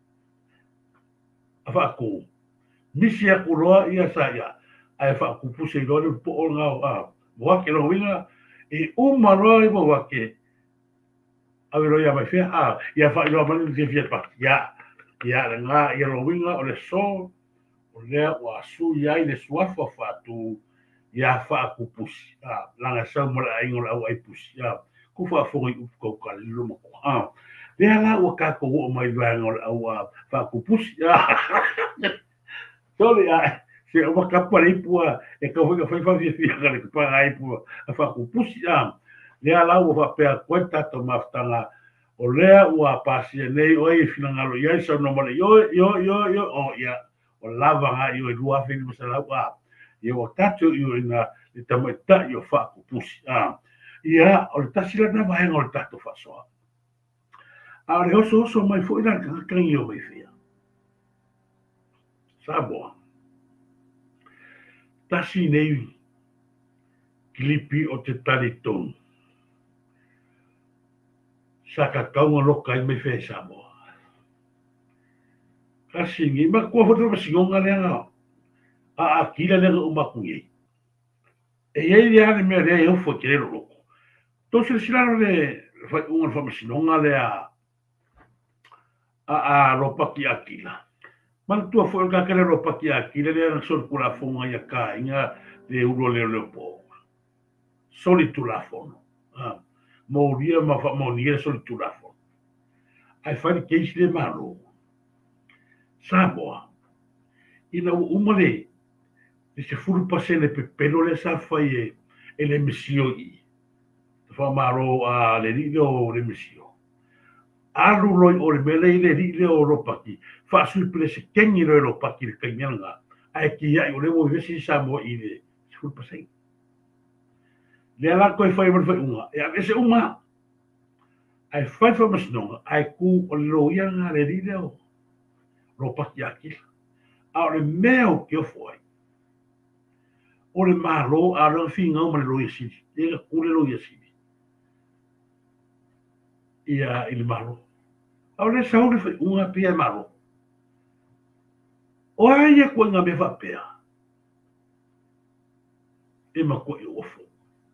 a fa ku misia ku roa ia sa ia a fa ku pusia lo le po nga a waki lo winga e o maroi mo waki a lo ia mai fia a ia fa lo mai ke fia pa ya ya nga ia lo winga o le so o le wa su ia le swafa fa tu ia fa kupusi ah langa sa mo la ingo la ai pusi ah ku fa fo i ko ka lo mo ah le ala o ka ko o mai va ngo la fa kupusi ah so le ah se o ka pa ri pu e ka fo ka fa fa fi ka le pa ai pu fa kupusi ah le ala o fa pe kwenta to maftanga o le o a pasi nei o i fina ngalo ia sa no mo yo yo yo yo o ia o lava nga yo du a fi mo sa la wa yo tatu yo na le tamata yo fa kupusi ah ia o le tasi lana vaenga o le tatou fa'asoa. A o le oso oso mai fo'i lana kakakangi o mai fia. Samoa. Tasi nei kilipi o te tali tonu. Sa kakaunga loka i mai fia Samoa. Kasi ngi ma kua foto masingonga leanga a a kila leanga umakungi. E iei le ane mea rea iau fo kirero loko. Tosi le silano le fai unga fa masingonga le a a a ropaki a kila. Mana tua fo ka kere ropaki a kila le anga sol kula fonga ia ka inga le ulo leo leo po. Soli tu la fono. Mouria ma fa mouria soli tu la fono. Ai fai keisi le malo. Samoa, ina umale, e se furu pasele pe pelo le sa fai e, e le misio i. Fa maro a le rile o le misio. Alu loi o le mele i le rile o ropaki, fa sui pele se kengi roi ropaki le kainyanga, ai ki ai o le mo vesi Samoa i le se furu pasele. Le ala koe fai mara fai unga, e a vese unga, ai fai fa masnonga, ai ku o le loianga le rile o. Ropaki akila. A o le mea o ke o foi. O le malo a le finga o ma le loia siri. Ega kule loia siri. Ia i le malo. A o le sao le fai unga pia e malo. O aia kua ngā me whapea. E ma kua i ofo.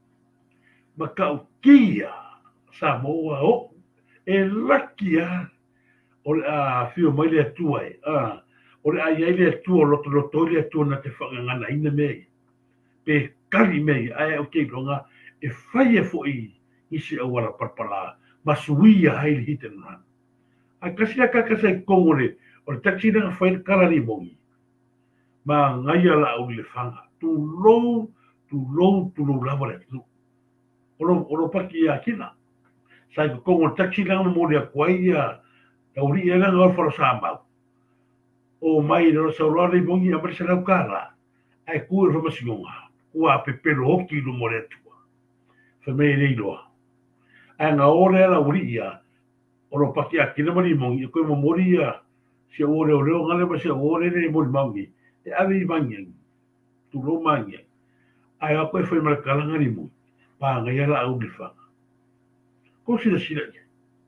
Ma kau kia Samoa o. E lakia. O le a fio mai le atua e. O le ai ai le atua loto loto le atua na te whakangana ina mei. Pe kari mei ai o kei longa e whai e fwoi isi awara parpala. Masuia hai le hite nana. A kasi a kakasa i kongore o le taksi na whai karari mongi. Ma ngai ala au le whanga. Tu lou, tu lou, tu lou lava le atu. Oro, oro paki a kina. Sai ko kongo taksi na mo le akwai a Tauri ia nga ngā whara sāmau. O mai no sa rāre mongi a marisa rau kāra. Ai kua rama singonga. Kua pe pelo hoki no more atua. Whamei rei roa. Ai ngā ore ala uri ia. Oro paki a kina mari mongi. E koe mo mori ia. Sia ore o reo ngale ma sia ore rei mori maungi. E awe i mangiang. Tu ro mangiang. Ai a koe whai mara kalangari mo. Pā ngai ala au ni whanga. Ko sila sila ia.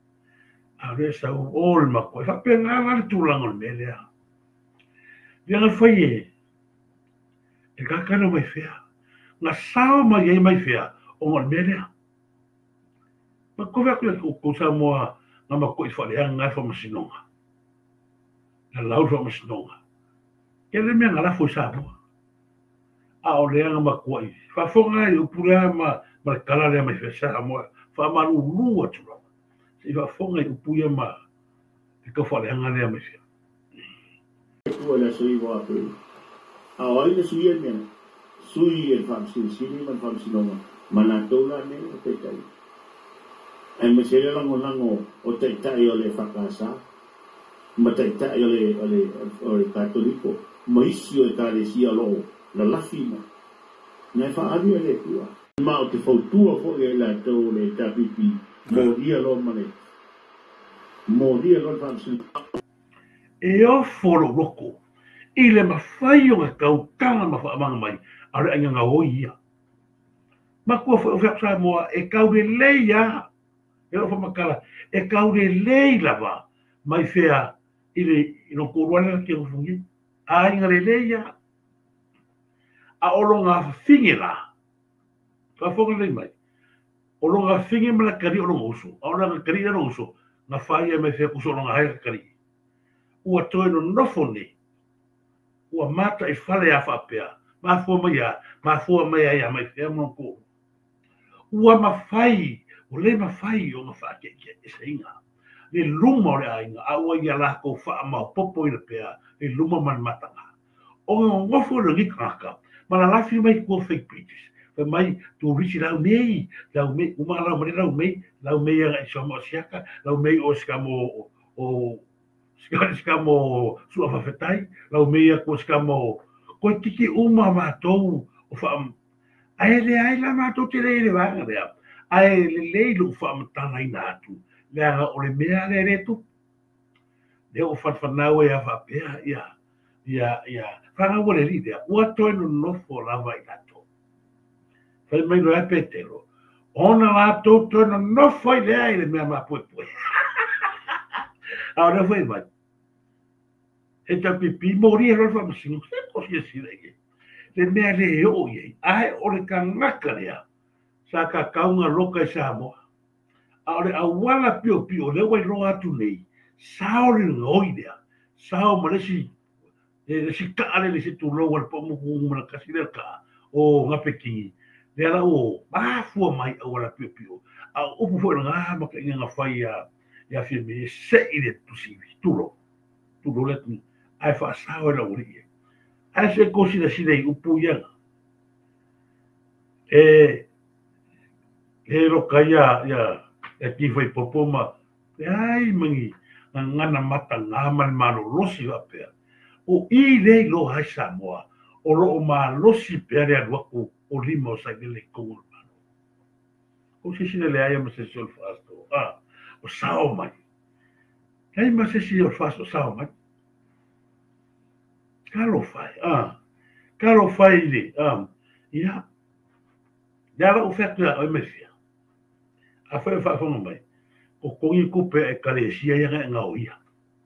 A re sa o le mako. Fa pe nga nga tu lang o mele. Dia nga fai e. E ka kana mai fea. Nga sao mai e mai fea. O ngon mele. Ma ko vea kule ko sa moa nga mako i fale nga fa masinonga. Na lau fa masinonga. E le mea nga la fo sa moa. A o le nga mako i. Fa fonga i upura ma ma kala le mai fea sa moa. Fa maru lua tu lang. I va fonga i upuia ma e ka whale anga lea mai fia. Tua la sui wa tu. A oi le sui e mea. Sui e wham sui sini man wham sinonga. Mana tola ne o te tai. Ai ma se lango lango o te tai o le whakasa. Ma te tai o le, o le, o le katoliko. Ma isi o e kare si alo la lafina. Nai wha avi o le tua. Ma o te fautua fo e la tau le tapipi. Moria lo mane. Moria lo fansi. E o foro roko. I le mawhai o ngā kau kanga ma whaamanga mai. Are anga ngā hoi ia. Ma kua whai o whaksa moa e kau re lei a. E o whamakala. E kau re lei lava. Mai whea i le ino koruana ki o fungi. A inga re lei a. A oro ngā whingera. Ka whonga lei mai. O longa finge mala kari o longa uso. O longa kari o longa uso. Nga whai e mai whea kuso longa haika kari. Ua toe no nofone. Ua mata i whale a whapea. Ma fua mai a. Ma fua mai a ia mai whea mona kō. Ua ma whai. O le ma whai o ma whakeke e se inga. Le luma o le a inga. A ua ia lako wha ma popo i le pea. Le luma man matanga. O ngā ngofu o le ngikanga. Mana lafi mai kua fake preachers. Fa mai tu risi lau mei, lau mei, uma lau mei, lau mei, lau mei nga i somo siaka, lau mei o skamo o skamo sua whawhetai, lau mei a ko skamo, ko tiki uma mātou o wha, ai le ai la mātou te reire wanga rea, ai le le lu fa matana ina atu le anga o le mea le retu le o fa fa na we fa pe ya ya ya fa nga wole li de o to no no fo la vai dato fa me lo apetero ona la to to no no fo le ai le mea ma pu pu ahora foi vai e ta pipi mori ro fa msingo ko si si le le mea le o ye ai o le kangaka le sa ka kaunga loka sa mo ahora awala pio pio le wai ro atu nei sao le loidea sao malesi e si ka ale le si tu lo wal pomo mo na kasi le ka o nga peki le ala o ba fu mai awala pio pio a o fu nga ma ka nga fai ya ya fi me se ile tu si tu lo tu lo le ai fa sao la uri ai se cosi da si dei upu ya e e lo kaya ya e ki foi popoma ai mangi ngana mata ngama malo losi wa pe o i le lo hai Samoa o lo ma losi pe re adu ko o limo sa gele ko o si si le ai ma se sol fasto ah o sao mai ai ma se si o fasto sao mai calo fai ah calo fai le ah ya ya va oferta o mesia a foi fa fa mai o kongi kupe e kare sia ia nga oia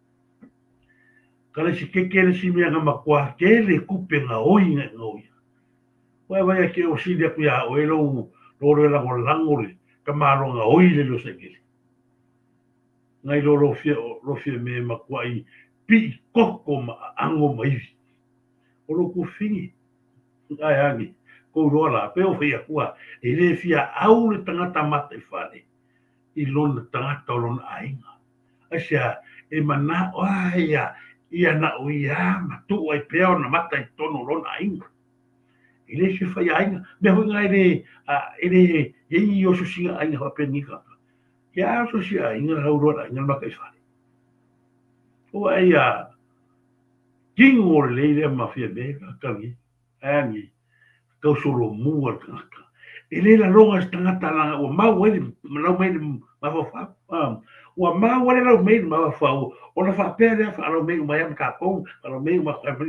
kare si ke kere si mea nga makua ke le kupe nga oi nga oia wai wai ke o si de kuia o elo lo lo la langole ka maro nga oi le lo sekele ngai lo lo fie lo fie me makua i pi koko ma ango mai o lo ku fingi ai angi ko ro la pe o fia kua e le fia au le tangata mate fale i lona tangata o lona ainga. Asia, e mana o aia, ia na o ia, ma tu ai peo na mata i tono lona ainga. I le si fai ainga, me hui ngai le, e le, e i o susinga ainga hoa penika. Ia o susinga ainga, hau roa ainga maka i fale. O aia, kingo le leile ma fia meka, kangi, angi, kau solo mua tangaka. E le la longa tangata langa, o mau ele, manau mai ma fa um wa ma wale la me ma fa o na fa pere fa lo me ma ka ko lo me ma fa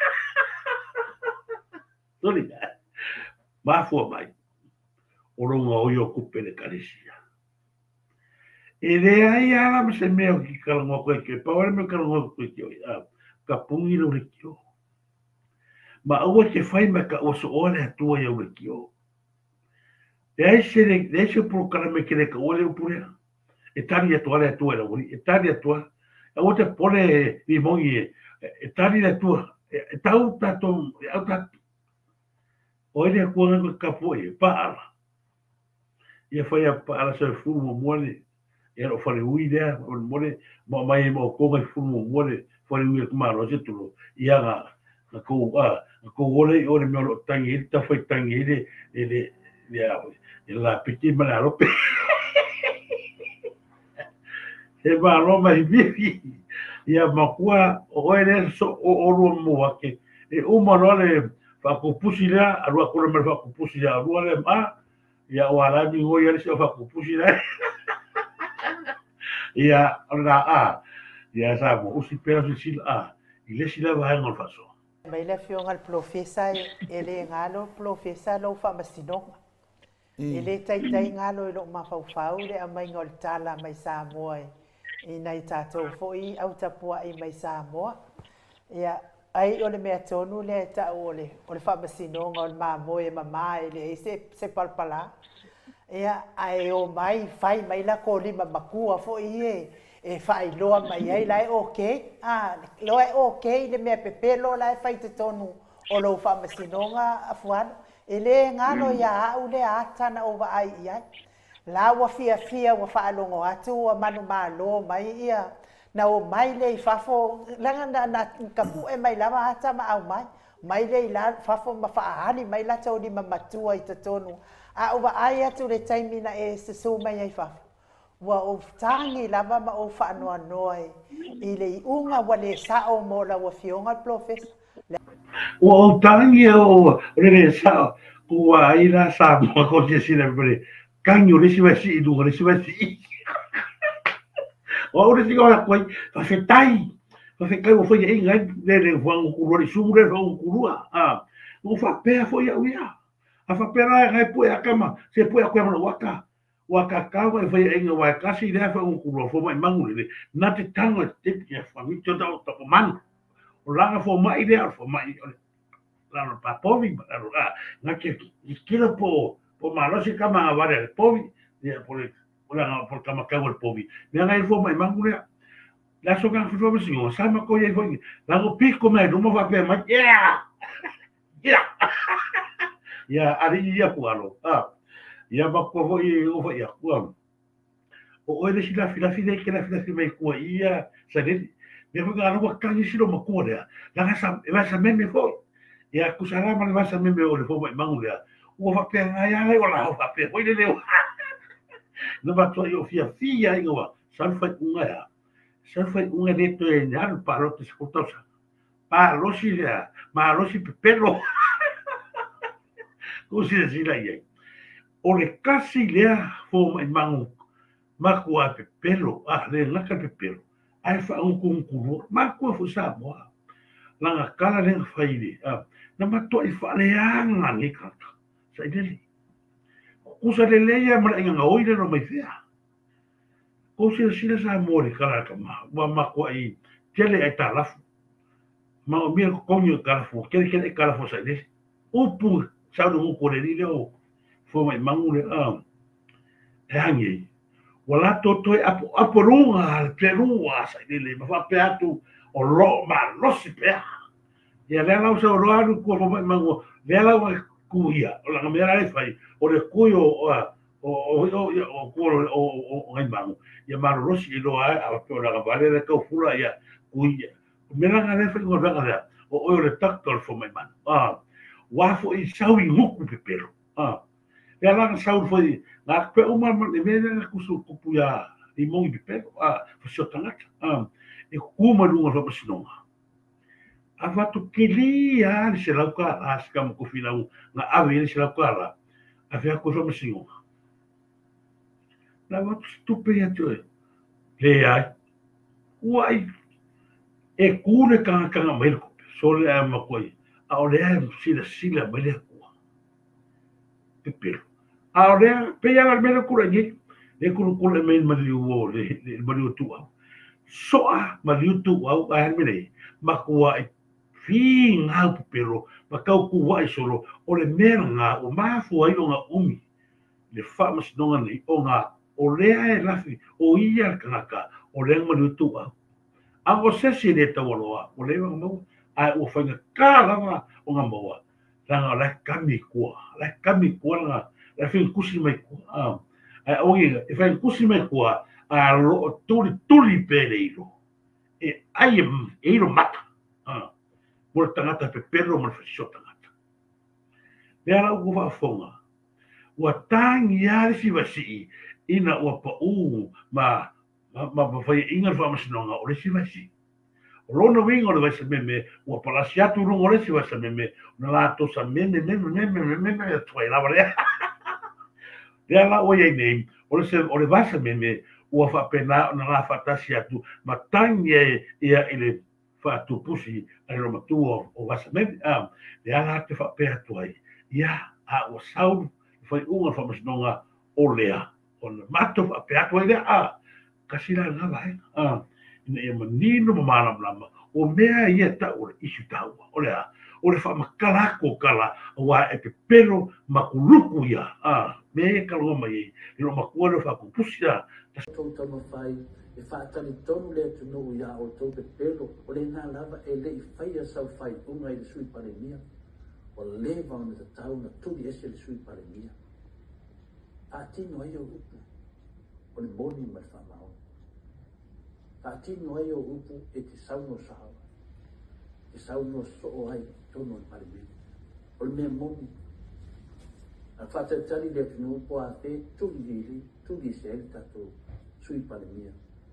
toli ma fo mai o lo ngo yo ku pele kalisia e de ai ala me se me ki ka ngo ko ke pa wale me ka ngo ko ke ka pungi lo le kio ma o ke fai ma ka o so ole tu yo le kio e ai se de se pro ka me ke le ka ole pure e tari atua le atua e tari atua e o te pole i mongi e tari le atua e tau tato e au tato o ele a kua ngako kapoe paala ia fai a paala sa furu mo mole e ro fare ui dea o mole ma mai mo konga furu mo mole fare ui e kumaro se tulo ia nga nga kou a nga kou ole i ore me olo tangi iri ta fai tangi iri e le e la piti mana lope e va Roma i vivi ia makua o ele so o ro mo ake e uma role fa ko pusila a ro ko me fa ko pusila ro le ma ia o ala mi go ia se fa ko pusila ia ora a ia sa mo usi pero si a ile si la va en faso mai le fionga al profesa ele ngalo profesa lo fa masino ele tai tai ngalo lo ma fa fa le a mai ngol tala mai sa moe i nei tātou foi au tapua i mai Samoa. Ia, ai o le mea tonu le ta o le, o le whamasinonga o le māmoe e mamae le e se, se palpala. Ia, ai o mai, whai mai la ko lima makua foi e, e whai loa mai ai lai ok. Ah, loa e ok, le mea pepelo lai whai te tonu o lo whamasinonga a fuano. E le ngalo ia au le atana o wa ai iai. La wa fia fia wa fa longo atu wa manu malo mai ia na o mai le fafo langa na na kapu e mai lava ata ma au mai mai le la fafo ma fa ali mai la tau di mamatua i tonu a o wa ai atu le taimina e se so mai ai fafo wa o tangi lava ma o fa no noi i le unga wa le sa o mo la wa fionga professor o tangi o le sa o ai la sa mo ko je sine bre kangi o lesi vai si du lesi vai si o lesi ko ko fa se tai fa se kai o foi e ngai de de vang ku ro su re ro ku ru a o fa pe foi ya uia a fa pe ra ngai pu ya kama se pu ya ko ma waka waka ka wa foi e ngai wa kasi de fa ku ro fo mai mangu le na te tango te ya fa mi to da to man o langa fo mai de fo mai la pa povi la na ke kila po po malo si kama vale povi ya por la por kama ka el povi me ngai fo mai mangu le la so kan fo si o sa ma ko ye fo la go pico me no mo va pe ma ya ya ya ari ya ku alo ah ya ba ko vo ye o ya ku o o le si la fila fila que la fila me ku ia sa de me fo ga no ka ni si lo ma ku le la sa va sa me me fo ya ku sala ma va sa me me o le fo mai mangu le o va pe ngai ai o la va pe o le le no va to yo fia fia i wa sa fa unga ya sa fa unga de to e na pa lo te skotosa pa lo si ya ma lo si pelo così si la ye o le kasi le fo mai mangu ma ku a pelo a le la ka pelo ai fa un ku ku ma ku fu sa mo la nga kala le fa ile na ma to i fa le anga ni ka sa ile kusa le leia ma inga oile no mai fea kusa sila sa mori kala kama wa ma ko ai tele ai talafu ma o mia ko nyo kalafu kele kele kalafu sa ile upu sa do ko le ile o fo mai mangule a e hangi wala to to apo apo runga perua sa ile ma fa pe atu o lo ma lo si pe ya le la so ro anu ko mai mango le la kuia o la mera le fai o le kuio o o o o o o ngai mangu ya maro rosi lo a a pe la vale le ko fula ya kuia mera ngale fai ko ga o o le taktor fo mai man ah wa fo i sawi muku pe pero ah ya la sawi foi na pe o ma le mera ku su ku ya i mo i pe ah fo so tangata ah e ku ma lunga fo sinonga ava tu kelia se la ka aska mo kufina nga ave se la ka ave ko so msingo la va stupe ya tu le ai wai e kure ka ka nga ko so le ma ko a ole si la si la mele ko pe pero a ole pe ya la mele ko ni le ko ko le men ma liu o le le ma liu tu so a ma liu tu au a mele ma ko fi ngau pero ma kau ku wai solo o le meranga o mafu ai o nga umi le famas nonga nei o nga o le ai lafi o ia kanaka o le ngma tu a a o se si le tawaloa o le ngma ai o fa ka lava o nga moa langa la kami ko la kami ko nga la fi kusi mai ko a ai o ia e fa kusi mai ko a lo tuli tuli peleiro e ai e lo mata a mo tangata pe perro mo fa so tangata le ala u va fonga wa tangi ya si va si ina wa pa u ma ma ma fa inga fa masnonga o le si va si lo no vingo le va se meme wa pa la sia tu no le si va se meme na la to sa meme meme meme meme meme tu la vale le ala o ye name o le se o le va se meme wa fa pena na la fa ta sia tu ma tangi ia ile fa tu pusi ai lo matu o vasa me ah le ala te fa pe atu ai ia a o sau foi unha fa masnonga o lea o matu fa pe atu ai a kasira na vai ah ina e manino mamala mama o mea ia ta o isu ta o lea o le fa makala ko kala wa e pe pelo makuluku ia ah me ka lo mai lo makolo fa ku pusi a ko ta ma fai e whaatani tonu lea tu no ia o tau pe pelo o le ngā lava e le i whaia sau whai unga i le sui paremia o le vau na tau na tuli ese le sui paremia a tino ai o upu o le boni ma le whamao a tino ai o upu e te sauno sahawa te sauno so ai tono i paremia o le mea momi a whaatatari lea tu no upu a te tuli hili tuli se ele tato sui paremia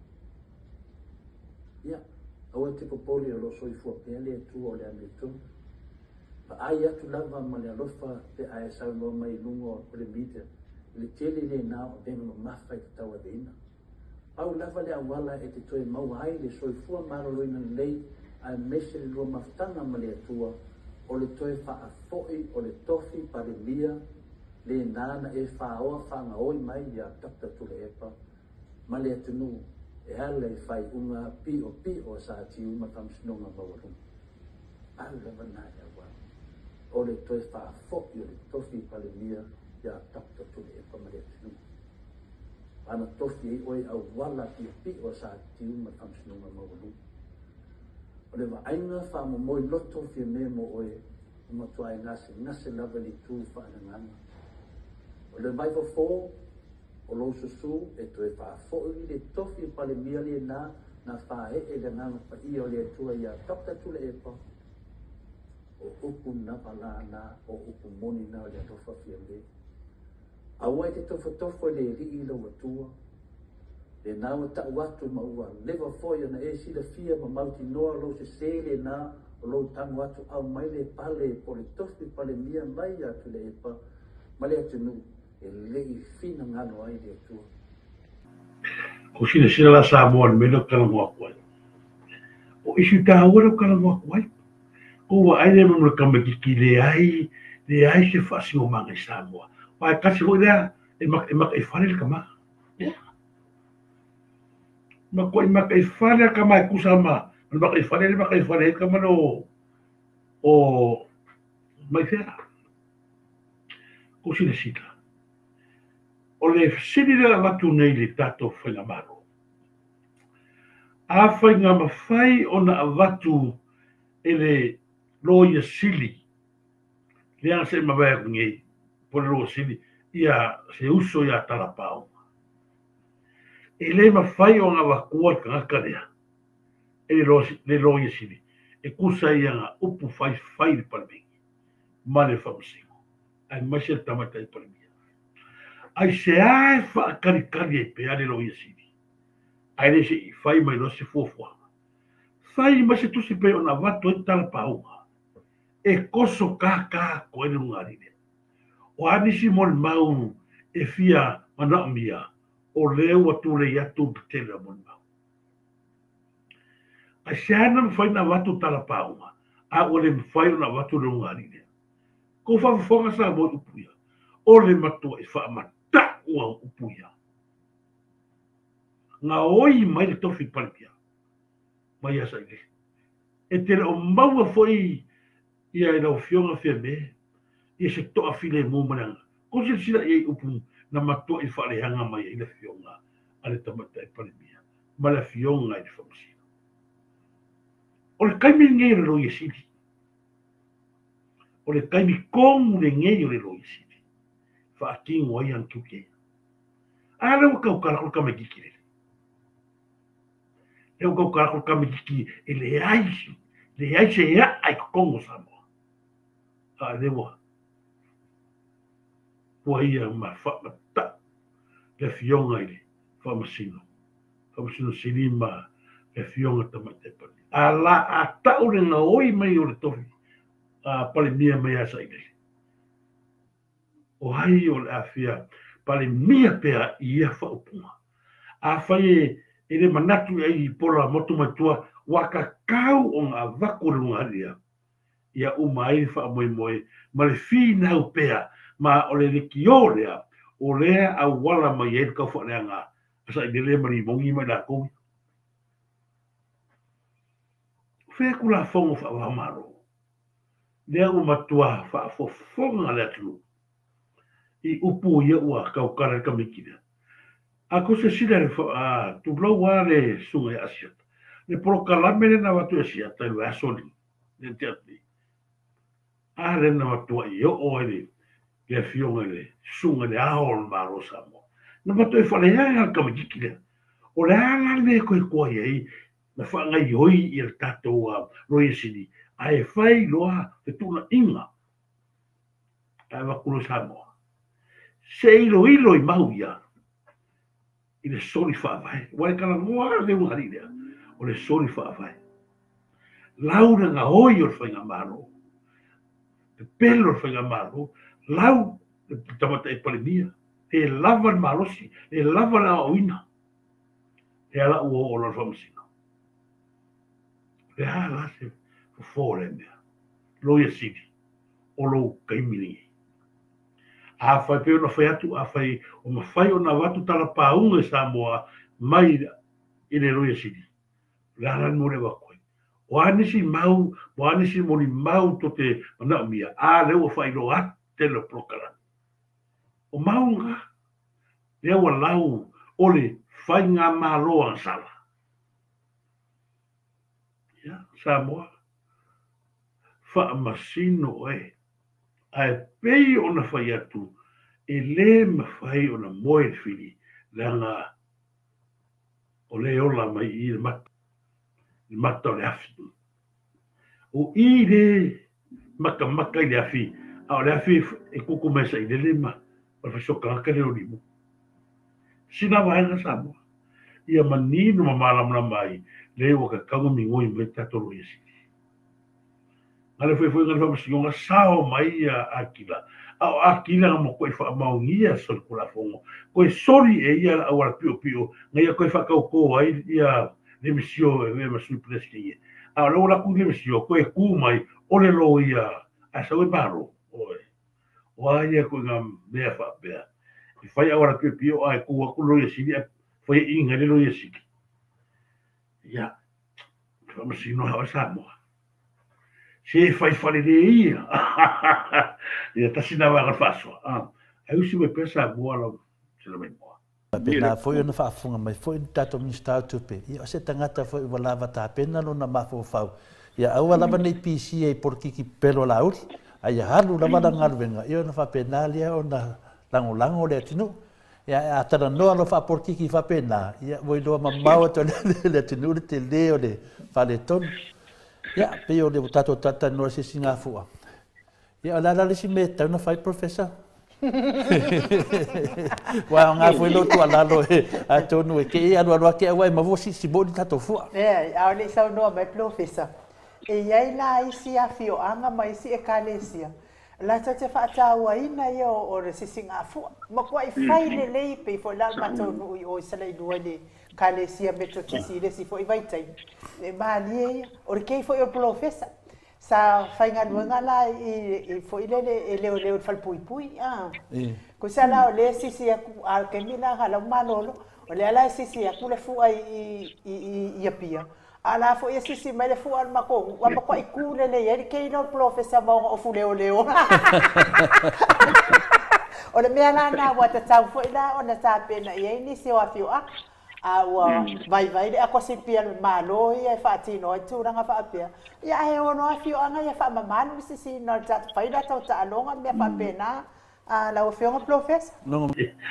ia au te popoli o lo soi fu pe le tu o le ame tu pa ai atu lava ma le alofa pe ai sa no mai lungo o le mite le tele le nā o venga mawhai te taua deina. Au lava le awala e te toe mau ai le soifua maraloina lei a mese le lua maftanga ma le atua o le toe wha foi o le tofi pare lia le nana e whaoa whanga oi mai ia takta tule epa ma le atunu e ala e whai unga pi o pi o sa ati uma tam sinonga mawarunga. Au lava nā e awala o le toe wha foi o le tofi pare lia ia takta tule epa ma le atunu. Ana tofi e oi au wala pi o pi o sa ati uma tam sinonga mawarunga. O le waainga wha mo moi loto fia me mo oe o matua e ngase, ngase lava li tū wha ananganga. O le vai fo o lo susu e to e wha fo i le tofi e pale mia li e nā na wha e e le nganga pa i o le atua ia tapta tule e pa o upu na pala na o upu moni na o le atofa fia me. Awa e te tofa tofa le ri i lo atua le nā wa ta watu ma ua lewa foia na e sila fia ma mauti noa lo se se le nā o lo tangu atu au mai le pale po le tofi pale mia mai atu le epa ma le atu nu e le i fina ngano ai le atua. Ko sila sila la sa moa le mena kala moa kuai. O isu ta awara kala moa kuai. Ko wa aile mo le kamakiki le ai le ai se fasi o manga i sa moa. Wa kasi ho lea e mak e mak e whare le kama. Ma ko i makai fale ka mai kusama ma makai fale le makai fale ka mano o mai fea ko sina sita o le sini le watu nei le tato whainga maro a whainga mawhai o na watu e le loia sili le ana se mawea kungi po le loia sili ia se uso ia talapao e le mawhai o ngā wakua ka ngaka rea, e le loia sini, e kusa ia ngā upu whai whai le palmingi, ma le whamsingo, ai maise le tamata i palmingi. Ai se ae whaakarikari e pea le loia sini, ai le se i whai mai lo se fuafuanga. Whai ma se tusi pe o ngā watu e tala paunga, e koso kaka ko e le ungarine. O anisi mo le mau e fia mana mia, o leo atu le iatu petele a mon mau. A seana mwhai na watu talapaunga, a o le mwhai na watu le ungarine. Ko whawhonga sa mo upuia, o le matua e wha mata ua upuia. Ngā oi mai le tofi palipia, mai asa ike. E tere o maua foi ia e lau fionga fia me, ia se toa file mō mananga. Ko se sila i upu na matua i whare hanga mai i le fionga a le tamata e palemia. Ma le fionga i le whamasina. O le kaimi ngei o le loia sili. O le kaimi kongu le ngei o le loia sili. Whaakingo ai an kiukea. A leo kau karakul kamekiki le. Leo kau karakul kamekiki e le aisi. Le aisi e a ai kongo Samoa. A leo Pua ia ma whamata le fionga i le whamasino. Whamasino sinima le fionga tamate pali. A la a tau le ngā oi mai o le tofi. A pali mia mai asa i le. O hai o le awhia pali mia pea i ia whaupunga. A whai e le manatu i pola motu matua waka kau o ngā wako rungaria. Ia umai wha moe moe ma le whinau pea ma o le leki o lea, o lea au wala mai e kau whanea ngā, asa i le mari mongi mai la koui. Whea kula whongo wha wamaro, lea u matua wha fofonga lea tulu, i upu ia ua kau kare kamikina. A ko se sila le wha, tu lau wa le sunga e asiata, le prokalame le na watu e asiata, le asoli, le te ati. A le na watua i o o ele, le fionga le sunga le aol maro Samoa. Na mato e whale hea kamikiki le. O le ala le koe koe ei, na whanga i hoi i le tatou a roi sini, a e whai loa te tuna inga. A e wakuro Samoa. Se ilo ilo i mahu ia, i le sori whaavai. Wai kana moa le ungari lea, o le sori whaavai. Laura ngā hoi o le whainga maro. Te pelo le whainga maro, lau le tamata e palemia, e lava le malosi, e lava le aoina. E ala ua o la whamasina. E ha la se fōre mea. Loia siri, o lo kaimini. A whai peo na whai atu, a whai o ma whai o na watu tala pāunga sa moa mai i le loia siri. Rara more wa koe. O anisi mau, o anisi moni mau to te mana umia. A leo whai lo ate le prokara. O maunga, leo wa lau ole whai ngā māloa sala. Ya, sa moa. Wha masino e. Ai pei o na whai atu, e le ma whai o na moe whiri, langa o le ola mai i le mata, i mata o le afi. O i le maka maka i le afi, a o le afi e kuku mesa i le lema, o le whasoka haka le o limu. Sina waenga Samoa, ia manino ma malamna mai, le o ka kaunga mingoi mai tatoro i si. Ale foi foi ngalo mas yonga sao mai a akila. Au akila mo ko fa maungia sol kula fongo. Ko sori e ia awar pio pio. Ngai ko fa ko ko ai ia le misio e ma su preski. Au lo la ku le misio ko e ku mai o le lo ia a sa we baro. Oi. O ai ko ngam me fa be. I fai awar pio pio ai ku ku lo ia si foi inga le lo ia si. Ya. Vamos si no ha sa mo. Se fai fare de ia. Ia tasina wa faso. Ah, ai usi me pesa boa se lo mesmo. Pena foi na fafunga mai foi tato ministro tupe. Ia se tangata foi wala vata pena no na mafo fau. Ia au lava nei P C ai por kiki pelo lauri. Ai halu lava na ngalvenga. Ia na fa penalia ona lango lango le tinu. Ia atara no lo fa por kiki fa pena. Ia voi lo mamau to le tinu te leo le fa le ton. Ya, peo le tato tata no se singa fua. Ya, la la si meta no fai professor. Wa nga foi lo tu ala lo a tonu e ke anu anu ke wa ma vosi si bodi tato fua. Eh, a le sa no mai professor. E ia la isi a fio anga mai si e kalesia. La tata fa ta wa ina yo o le si singa fua. Ma ko ai fai le le pe fo la ma tonu o se le duale. Kalesia metro tisile si foi vai tai e malie o ke foi o professor sa fai nga nga la e foi le le le le fal pui pui ah ko sa la le si si a ke mina hala malolo o le ala si si a kule fu ai i i pia ala foi si si mai le fu al mako wa ko i kule le e ke no professor mo o fu le o le o o le mea na wa ta tau foi la ona sa pena e ni se wa fiu a awa vai vai de ako sipia malo ia fa tino tu ranga fa apia ia e ono afio anga ia fa mamalo si si no ta fai da ta ta longa me fa pena a la ofio professor No.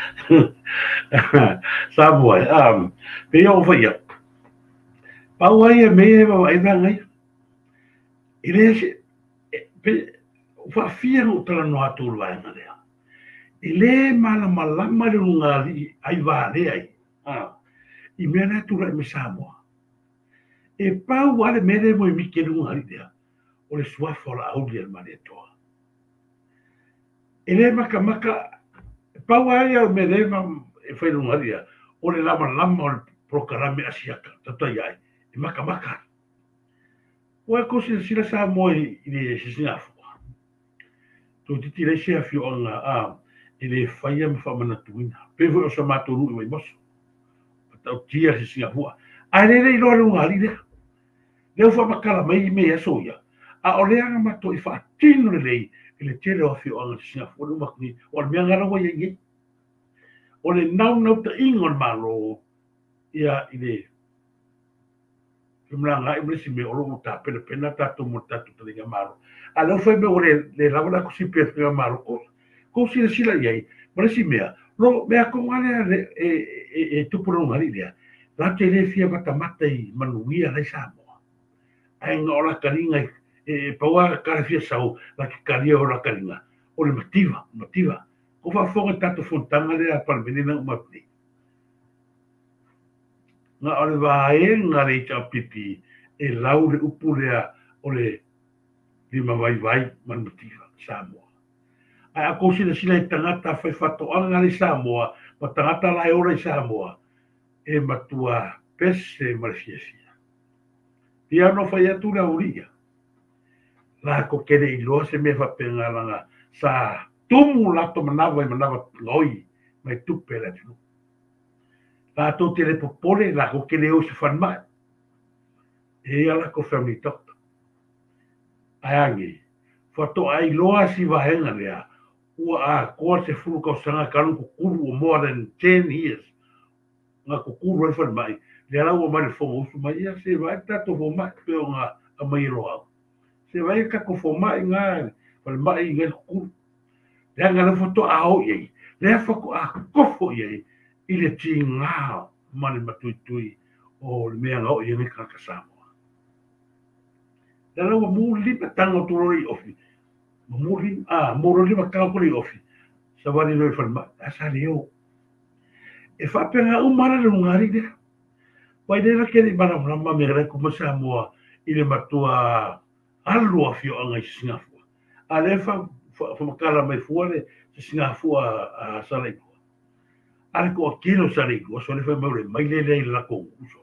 Samoa, um, pe o vai. Pa wai me vai vai. Ile pe fa fia o tra no atu vai na le. Ile mala mala mala ngali ai va le ai. Ah. I mea na tura i me Samoa. E pau ale mere mo i mi ke lunga haridea. O le suafa o la auli al mare toa. E le maka maka, pau ale al mere ma e fai lunga haridea. O le lama lama o le prokarame asiaka. Tata iai. E maka maka. O e kosi sila Samoa i le sisingafua. Tō titi le sea fio anga a i le whaia me whamana tuina. Pevo o sa mātoru i wai moso. Tau tia si Singapura. A le le loa lunga li le. Leo fa makala mai me ya soia. A o le anga mato i fa tino le lei. I le tele o fio anga si Singapura luma kuni. O le mea ngara wa ye. O le nau nau ta ingon malo. Ia i le. Kimlanga i mlesi me olo uta pena pena tatu mo tatu talinga malo. A leo fa me o le le lawana kusi pia talinga malo. Ko si le sila iai. Mlesi mea. Lo mea kongale e e e tupuro ngari dia. La te le fia mata mata i manuia lai Samoa. Ai ngola karinga e paua kare fia sau la ki karia o la karinga. O le motiva, motiva. Ko fa fonga tato fontanga le a palmenina umapni. Nga ole vae ngari ta pipi e laure upulea o le lima vai vai man motiva Samoa. A ko sila sila i tangata fai whatoanga le Samoa, ma tangata lai ora i Samoa, e matua pese marfiasia. Ia no fai atu na uria. La ko kere i loa se me whapenga langa sa tumu lato manawa i manawa loi mai tupe la tunu. La to te le popole la ko kere o se whanmai. E ala ko family doctor. Ayangi, whato ai loa si wahenga lea, ua a koa se furu kau sanga karu ko kuru o more than ten years. Nga ko kuru e whanmai, le lau o mai le whongo usu mai, ia se vai tato whomai peo nga a mai roa. Se vai ka ko whomai ngā, whanmai i ngai kuru. Le anga le whato a o iei, le whako a kofo iei, i le ti ngā mani matui tui o le mea ngau iei ni kakasamo. Le lau o mū lipa tango turori ofi, mū lipa, ah, mū lipa kaukuri ofi, sa wani loi whanmai, asa leo. E whapenga umara le ngari dea. Wai dera kere mana mrama me rai kuma sa moa i le matua alua fio anga i Singapura. A le wha whamakara mai fuare se Singapura a Saraikua. A le ko a kino Saraikua, so le whai maure mai le lei lako uso.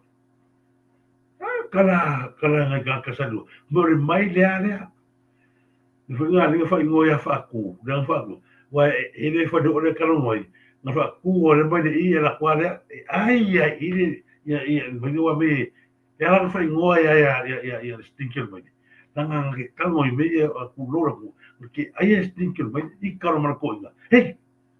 Kala, kala ngai kaka sanu. Maure mai lea lea. Ni wha ngā linga whai ngoi a whaku, rang whaku. Wai e le wha do ore kalongoi, na whaku o le mai le i e la kua lea, ai ai i le ia ia mai wa me ya la fa ngoa ya ya ya ya stinker mai tanga ke kalmo i me a ku lora ku ke ai stinker mai i karo mar ko ina hey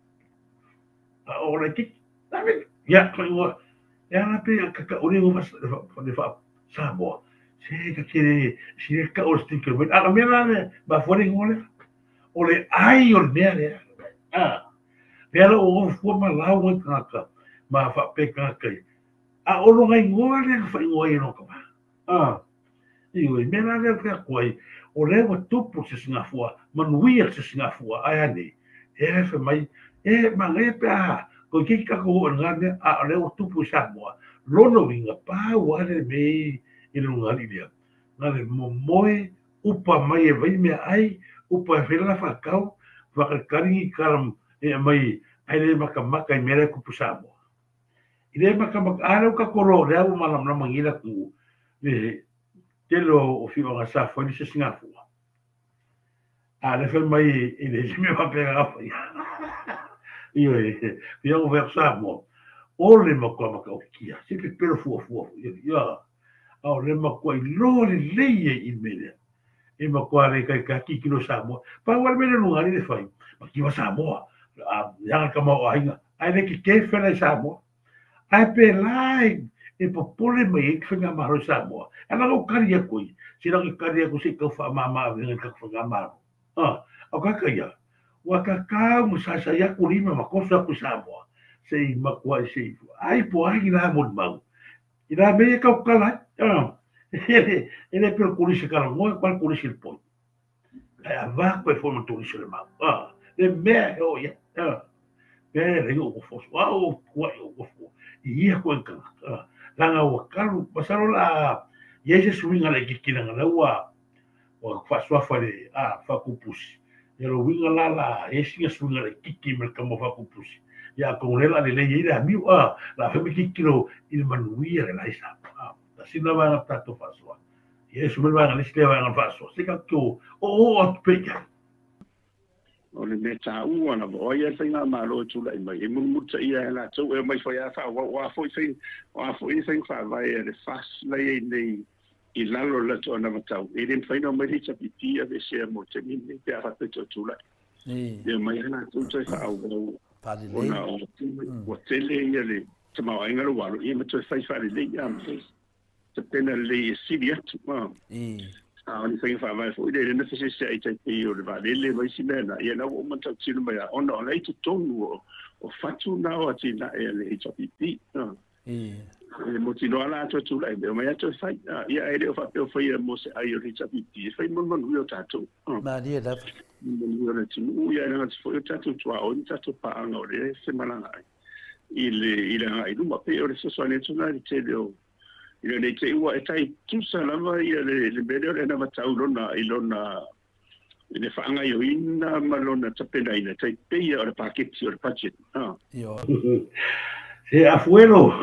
a ora ki dame ya fa ngoa ya na pe ka ka ore ngo fa fa fa sa bo se ka ke si ka o stinker mai a me la ne ba fo ri ngole ole ai o ne ne ah pero o fo ma la o ka ka ma fa pe ka kai a olo ngai ngoa le fa ngoa i no ka. Ah. Ioi mena le ka koi o le wa tupu se Singapura, manuia se Singapura ai ani. E fa mai e mangai pa ko ki ka ko ngane a le wa tupu Samoa. Lono winga pa wa le me i lo ngali dia. Ngale mo moe upa mai e vai me ai upa e la fa kau va ka karingi karam e mai ai le maka maka i mere ku Samoa. Ile maka maka ana ka koro le au malam na mangila ku le telo o fiwa nga sa foi se Singapura. A le fe mai ile me va pegar fa. Io e io versamo. O le maka maka o kia, se pe pero fu fu. Ya. A le maka i lo le leie i mele. E maka le kai ka ki kilo Samoa. Pa wa mele lugar le fai. Ma ki va Samoa. A ya ka mo ainga. Ai le ki ke fe le Samoa. Ai pe lai e popole mai e whinga maro Samoa. Ana ko karia koi. Sira ki karia ko se ka wha mama venga ka whinga maro. Ah, au kaka ia. Wa ka ka mo sa sa ya ko lima ma kosa ko Samoa. Sei ma kwa sei. Ai po ai na mo mau. Ina me ka kala. Ah. Ele ele per kulisi kala mo kwa kulisi il poi. Ai ava ko fo mo kulisi le mau. Ah. Le me o ya. Ah. Ele yo ko fo. Wow, ko yo ko fo. Ia ko ka langa wa karu pasaro la ye se swinga le kikina nga wa wa fa swa fa le a fa kupusi ye lo winga la la ye singa swinga le kiki me ka mo fa kupusi ya ko le la le le ira mi wa la fa mi kikiro il manuia le la isa a ta sina va na tato fa swa ye su me va na le va na fa swa se ka ko o o pe ya o le me ta u ana o ia sai na malo tu lai mai e mu mu ta ia la tu e mai foi a fa wa wa foi sai wa foi sai fa vai e fas lai nei i lalo la tu ana mata e den fai no mai ta piti a ve se mo te ni ni pe a fa tu tu lai e mai na tu sai fa o pa le ona o te le ia le te ma ai ngalo wa i me tu sai fa le ia te pena le si dia tu ma e Ah, ni sai fa vai foi de na se se ai tai o le vale le vai si mena ia na o mata tinu mai ona ona i tu tonu o o fatu na o ti na e le i pipi ah e e mo ti no ala to tu lai be mai to sai ia e le fa pe foi mo se ai o ri pipi fai mo mo no tato ma dia da mo no le tinu ia na foi tato tu a o tato pa anga o le se malanga il il ai lu ma pe o le so so ne tu na te le Ina nei te ua e tai tusa lava ia le le bere o le na matau lona i lona le whaanga i oina malona tapena ina tai peia o le paketi o le budget. Io. Se afuelo.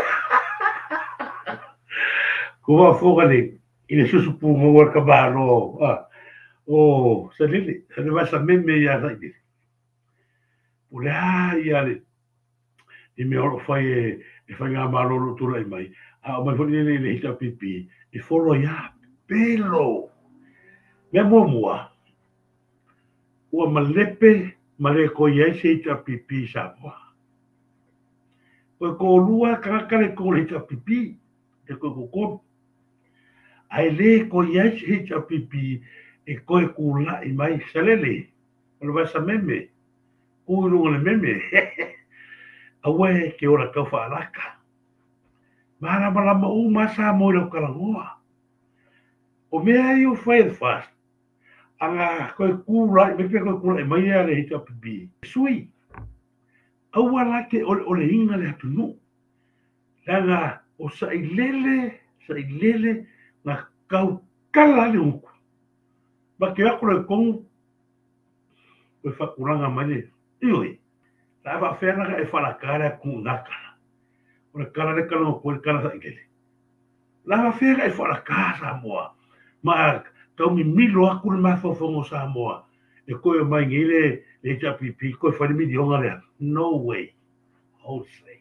Kua foka ni, ina susupu ngawar ka baro. O, sa lili, sa le wasa meme ya sa ini. Pule ha, ia le, i me oro fai e, e fai ngā maroro tura i mai. A o mai foni ni le hita pipi, i folo ya, pelo. Mea mua mua. Ua malepe, male ko iai se hita pipi sa mua. Koe ko lua kakare ko le hita pipi, e koe ko kono. Ai le ko iai se hita pipi, e koe kula i mai salele. Ole wasa meme. Ui runga le meme. Awe ke ora kau whaalaka. Mara malama u masa mo reo karangoa. O mea i o whae fast. Anga koe kula, me pe koe kula i mai a le hita pipi. Sui. Aua lake ole, ole inga le hatu nu. Langa o sa i lele, sa i lele, nga kau kala le uku. Ma ke ako le kongu, koe whakuranga mai le. Ioi, la wa whenaka e whanakarea ku nakana. O le kara le kala o koe le kala sa i lele. La wa whenaka e whanakā sa moa. Ma tau mi milo aku le mawhawhongo sa moa. E koe mai ngile le hita pipi, koe whanimi di honga lea. No way. Hold say.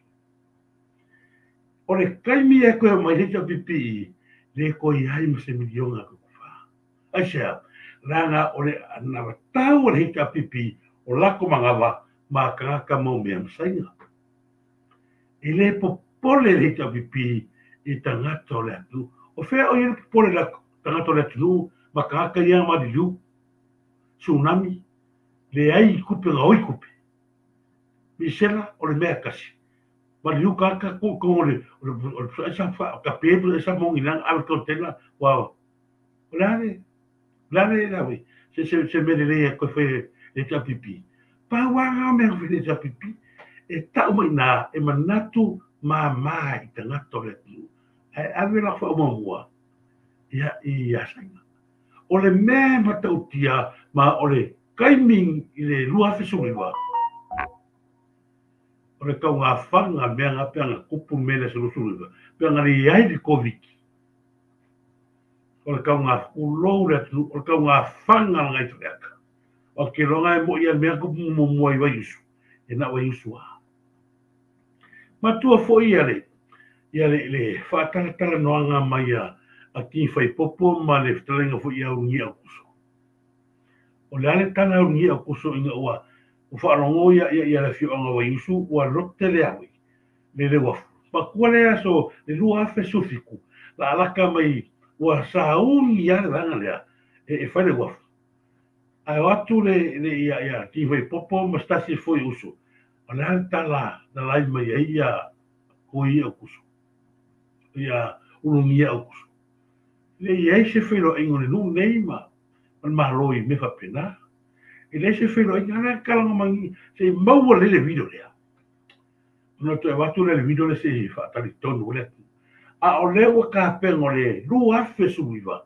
O le kaimi e koe mai le hita pipi, le koe hai ma se mi di honga kukuwha. Aisea, ranga o le anawa tau o le hita pipi, o lako mangawa, ma kangaka mau mea masainga. I le popole le hita pipi, i tangata o le atu. O whea o i le popole le tangata o le atu, ma kangaka ia ma di liu. Tsunami, le ai kupe nga oi kupe. Mi sela o le mea kasi. Ma liu kaka ko ko le o le sa fa ka pebu esa mongi nang al kontena wow. Lale. Lale la we. Se se se me le ko fe le tapipi. Pa wa nga me fe le tapipi. E ta o na e manatu ma mai tanga to le tu. Ai ave la fa o mua. Ya i ya sanga. O le me matautia ma o le kaiming i le lua fesuriwa. O le kau ngā whanga mea ngā pia ngā kupu mele se rusuriwa. Pia ngā ri ai di COVID. O le kau ngā ulou le atu, o le kau ngā whanga ngai tureaka. O ke ronga e mo ia mea kupu mo mua i wa yusu. E na wa yusu a. Matua fo ia le, ia le le whaataratara noanga mai a a ki whai popo ma le whtalenga fo ia ungi au kuso. O le ale tana ungi au kuso inga ua, o whaarongo ia ia ia le fio anga wa yusu, ua rote le awi, le le wafu. Ma kua le aso, le lua afe sufiku, la alaka mai, ua saungi ia le vanga lea, e, e whai le wafu. Ai watu le, le ia ia, ki whai popo ma stasi fo i uso. O le ale tala, na lai mai ia ia, ko ia au kuso. Ia ulungi au kuso. Le ia se felo ingo le nu neima man maroi me fa pena e le se felo inga kala mangi se mau le le video le no to va tu le video le se fa tali tonu le a o le o ka pengo le lu afe suiva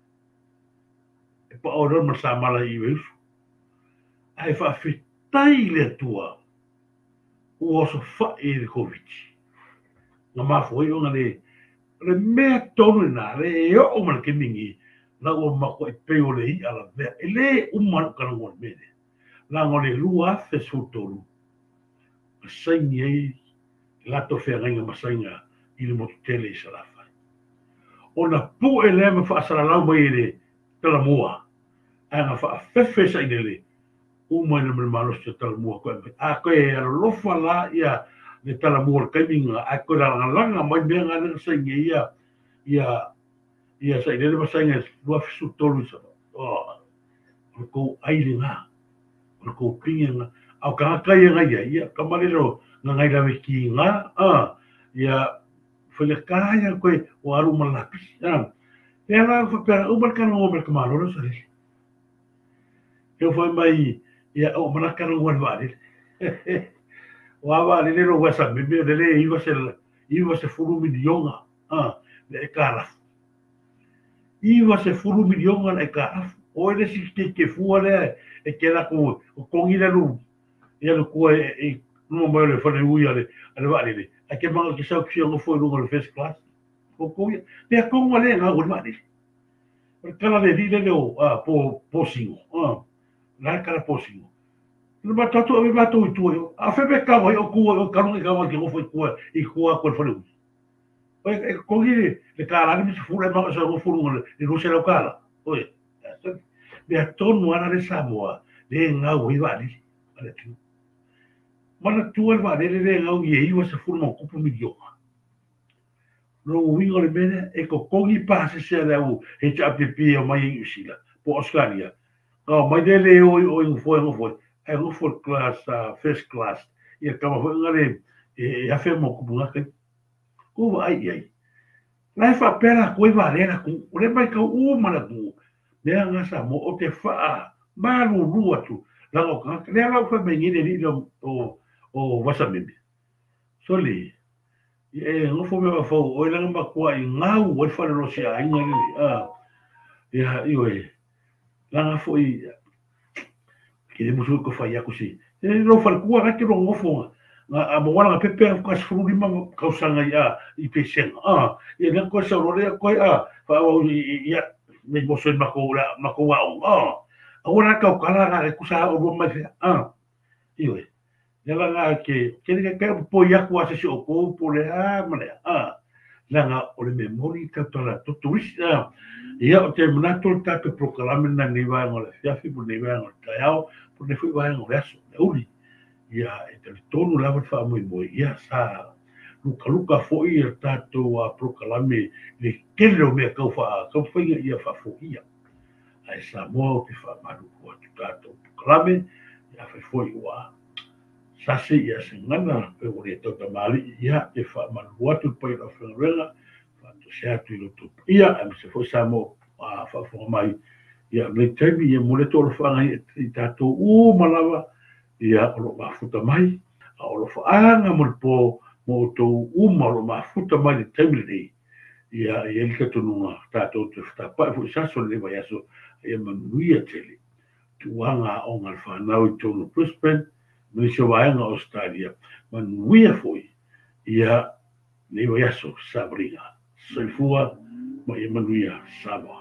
e pa o ro ma sa mala i ves ai fa fitai le tua o so fa e le covid na ma foi ona le le mea tonu na le e o man ke mingi na o ma ko e peo le i ala vea e le umanu kana ngon mene la ngole lua fe sutolu saingi ei lato fe renga masainga i le motu tele i salafa ona pu e le me fa asala lau mai le tala mua a nga fa fefe sa inele umanu me malos te tala mua ko a ko e lofa la ia le tala mua kai minga a ko la langa mai me nga sa ia ia ia sa ile ba sa ngai lua fisu tolu sa oh ko ai nga ko pinga au ka kai nga ia ia ka malero nga ngai la ki nga ah ia fele kaya ko o aru malapi ah ia la fa per o barka no mer ka malo sa ile eu foi mai ia o malaka no wan vale Wava le lo wasa me me le iba se iba se furu milionga ah le cara iba se furu milionga le cara O ele si ke ke fua le e ke la ko ko ngi le lu. Ia lu ko e no mo le fone ui ale ale va le. A ke manga ke sa ki ngo foi lu le first class. Ko ko ia. Pe ko mo le nga ko ma le. Kala le di le o a po po singo. Ah. La kala po singo. No ma tatu ave ma tu tu. A fe be ka mo o ku o ka no ka mo ke ngo foi ku i ku a ko fone. Oi ko ngi le kala ni se fura ma sa ngo furu le ru se la kala. Oi. Me atonu ana le Samoa le ngau i wali ale tu mana tu al wali le ngau i i wa se fulu mo kupu milio no wingo le bene e ko kongi pase se le u he cha pipi o mai i sila po Australia no mai de le o o i foi no foi e no foi class first class e ka mo ngale e a fe mo kupu ngake ko ai ai lai fa pera ko i wali na ku le mai ka u mana tu Lea ngasa mo o te whaa, maru rua tu, lango ka, lea lau wha me ngine ni o, o wasamimi. So li, e ngofo me wafau, o ilanga makua i ngau, o i whare rosi a inga ni, ah, ia, iwe, langa fo i, ki le musu ko whai aku si, e ro whare kua rake ro ngofo, nga a mo wana pepe a kas furu lima kausanga i a, i pe senga, ah, ia nga koe sa rorea koe a, wha au i, ia, me mo se mako la mako wa ah ora ka kala ga ku sa o ma ah iwe ya la ke ke ke ke po ya ku ase o ko po le ah mane ah la nga o le memori ka tola to turista ya o te manato ta ke proclame na ni va ngo le ya fi po ni va ngo ta ya po ne fu va ngo reso uli ya e te tonu la fa mo mo ya sa luka luka fo i e tato a proclame le kele o mea kau wha kau whainga ia wha fo ia. Ai sa moa te wha manu kua tu tato proclame ia whai fo i wa. Sase ia se ngana pe o le tauta maali ia te wha manu watu pai la whengarenga wha to se atu i loto ia a mi se fo sa mo a wha fo mai ia me taimi ia mole toro whanga i tato u malawa ia olo mafuta mai a olo whaanga mo le po mo to uma lo mafuta mai le taimi nei ia ia le katununga tatou te whatapai fu saso le vai aso ia manuia tele tuanga o ngal whanau i tonu Brisbane mani se waenga Australia manuia foi ia le vai aso Sabrina soifua ma ia manuia Samoa.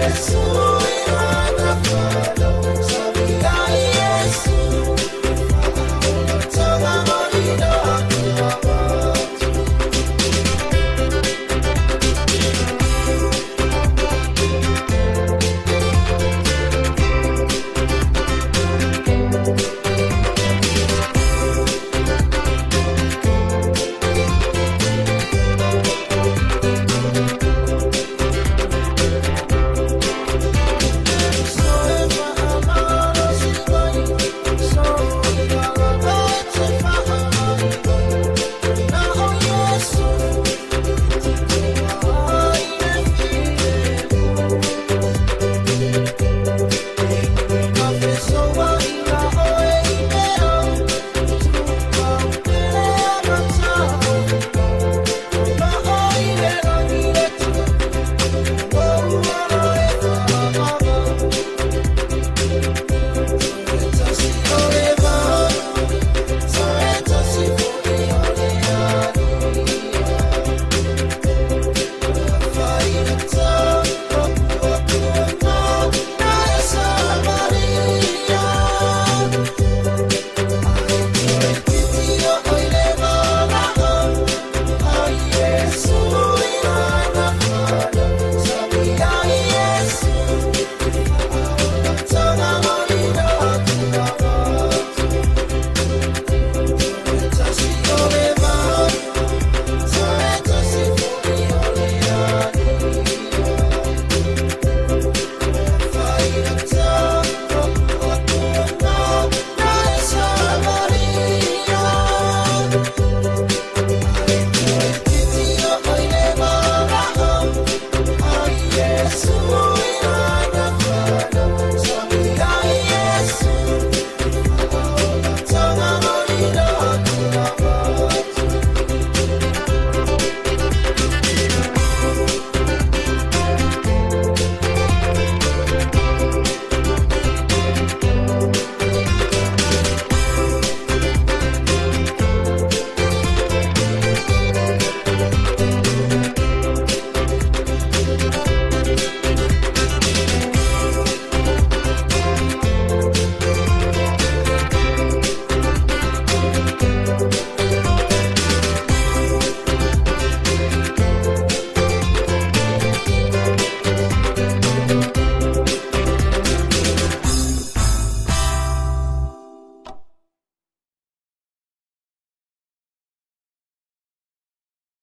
Yesu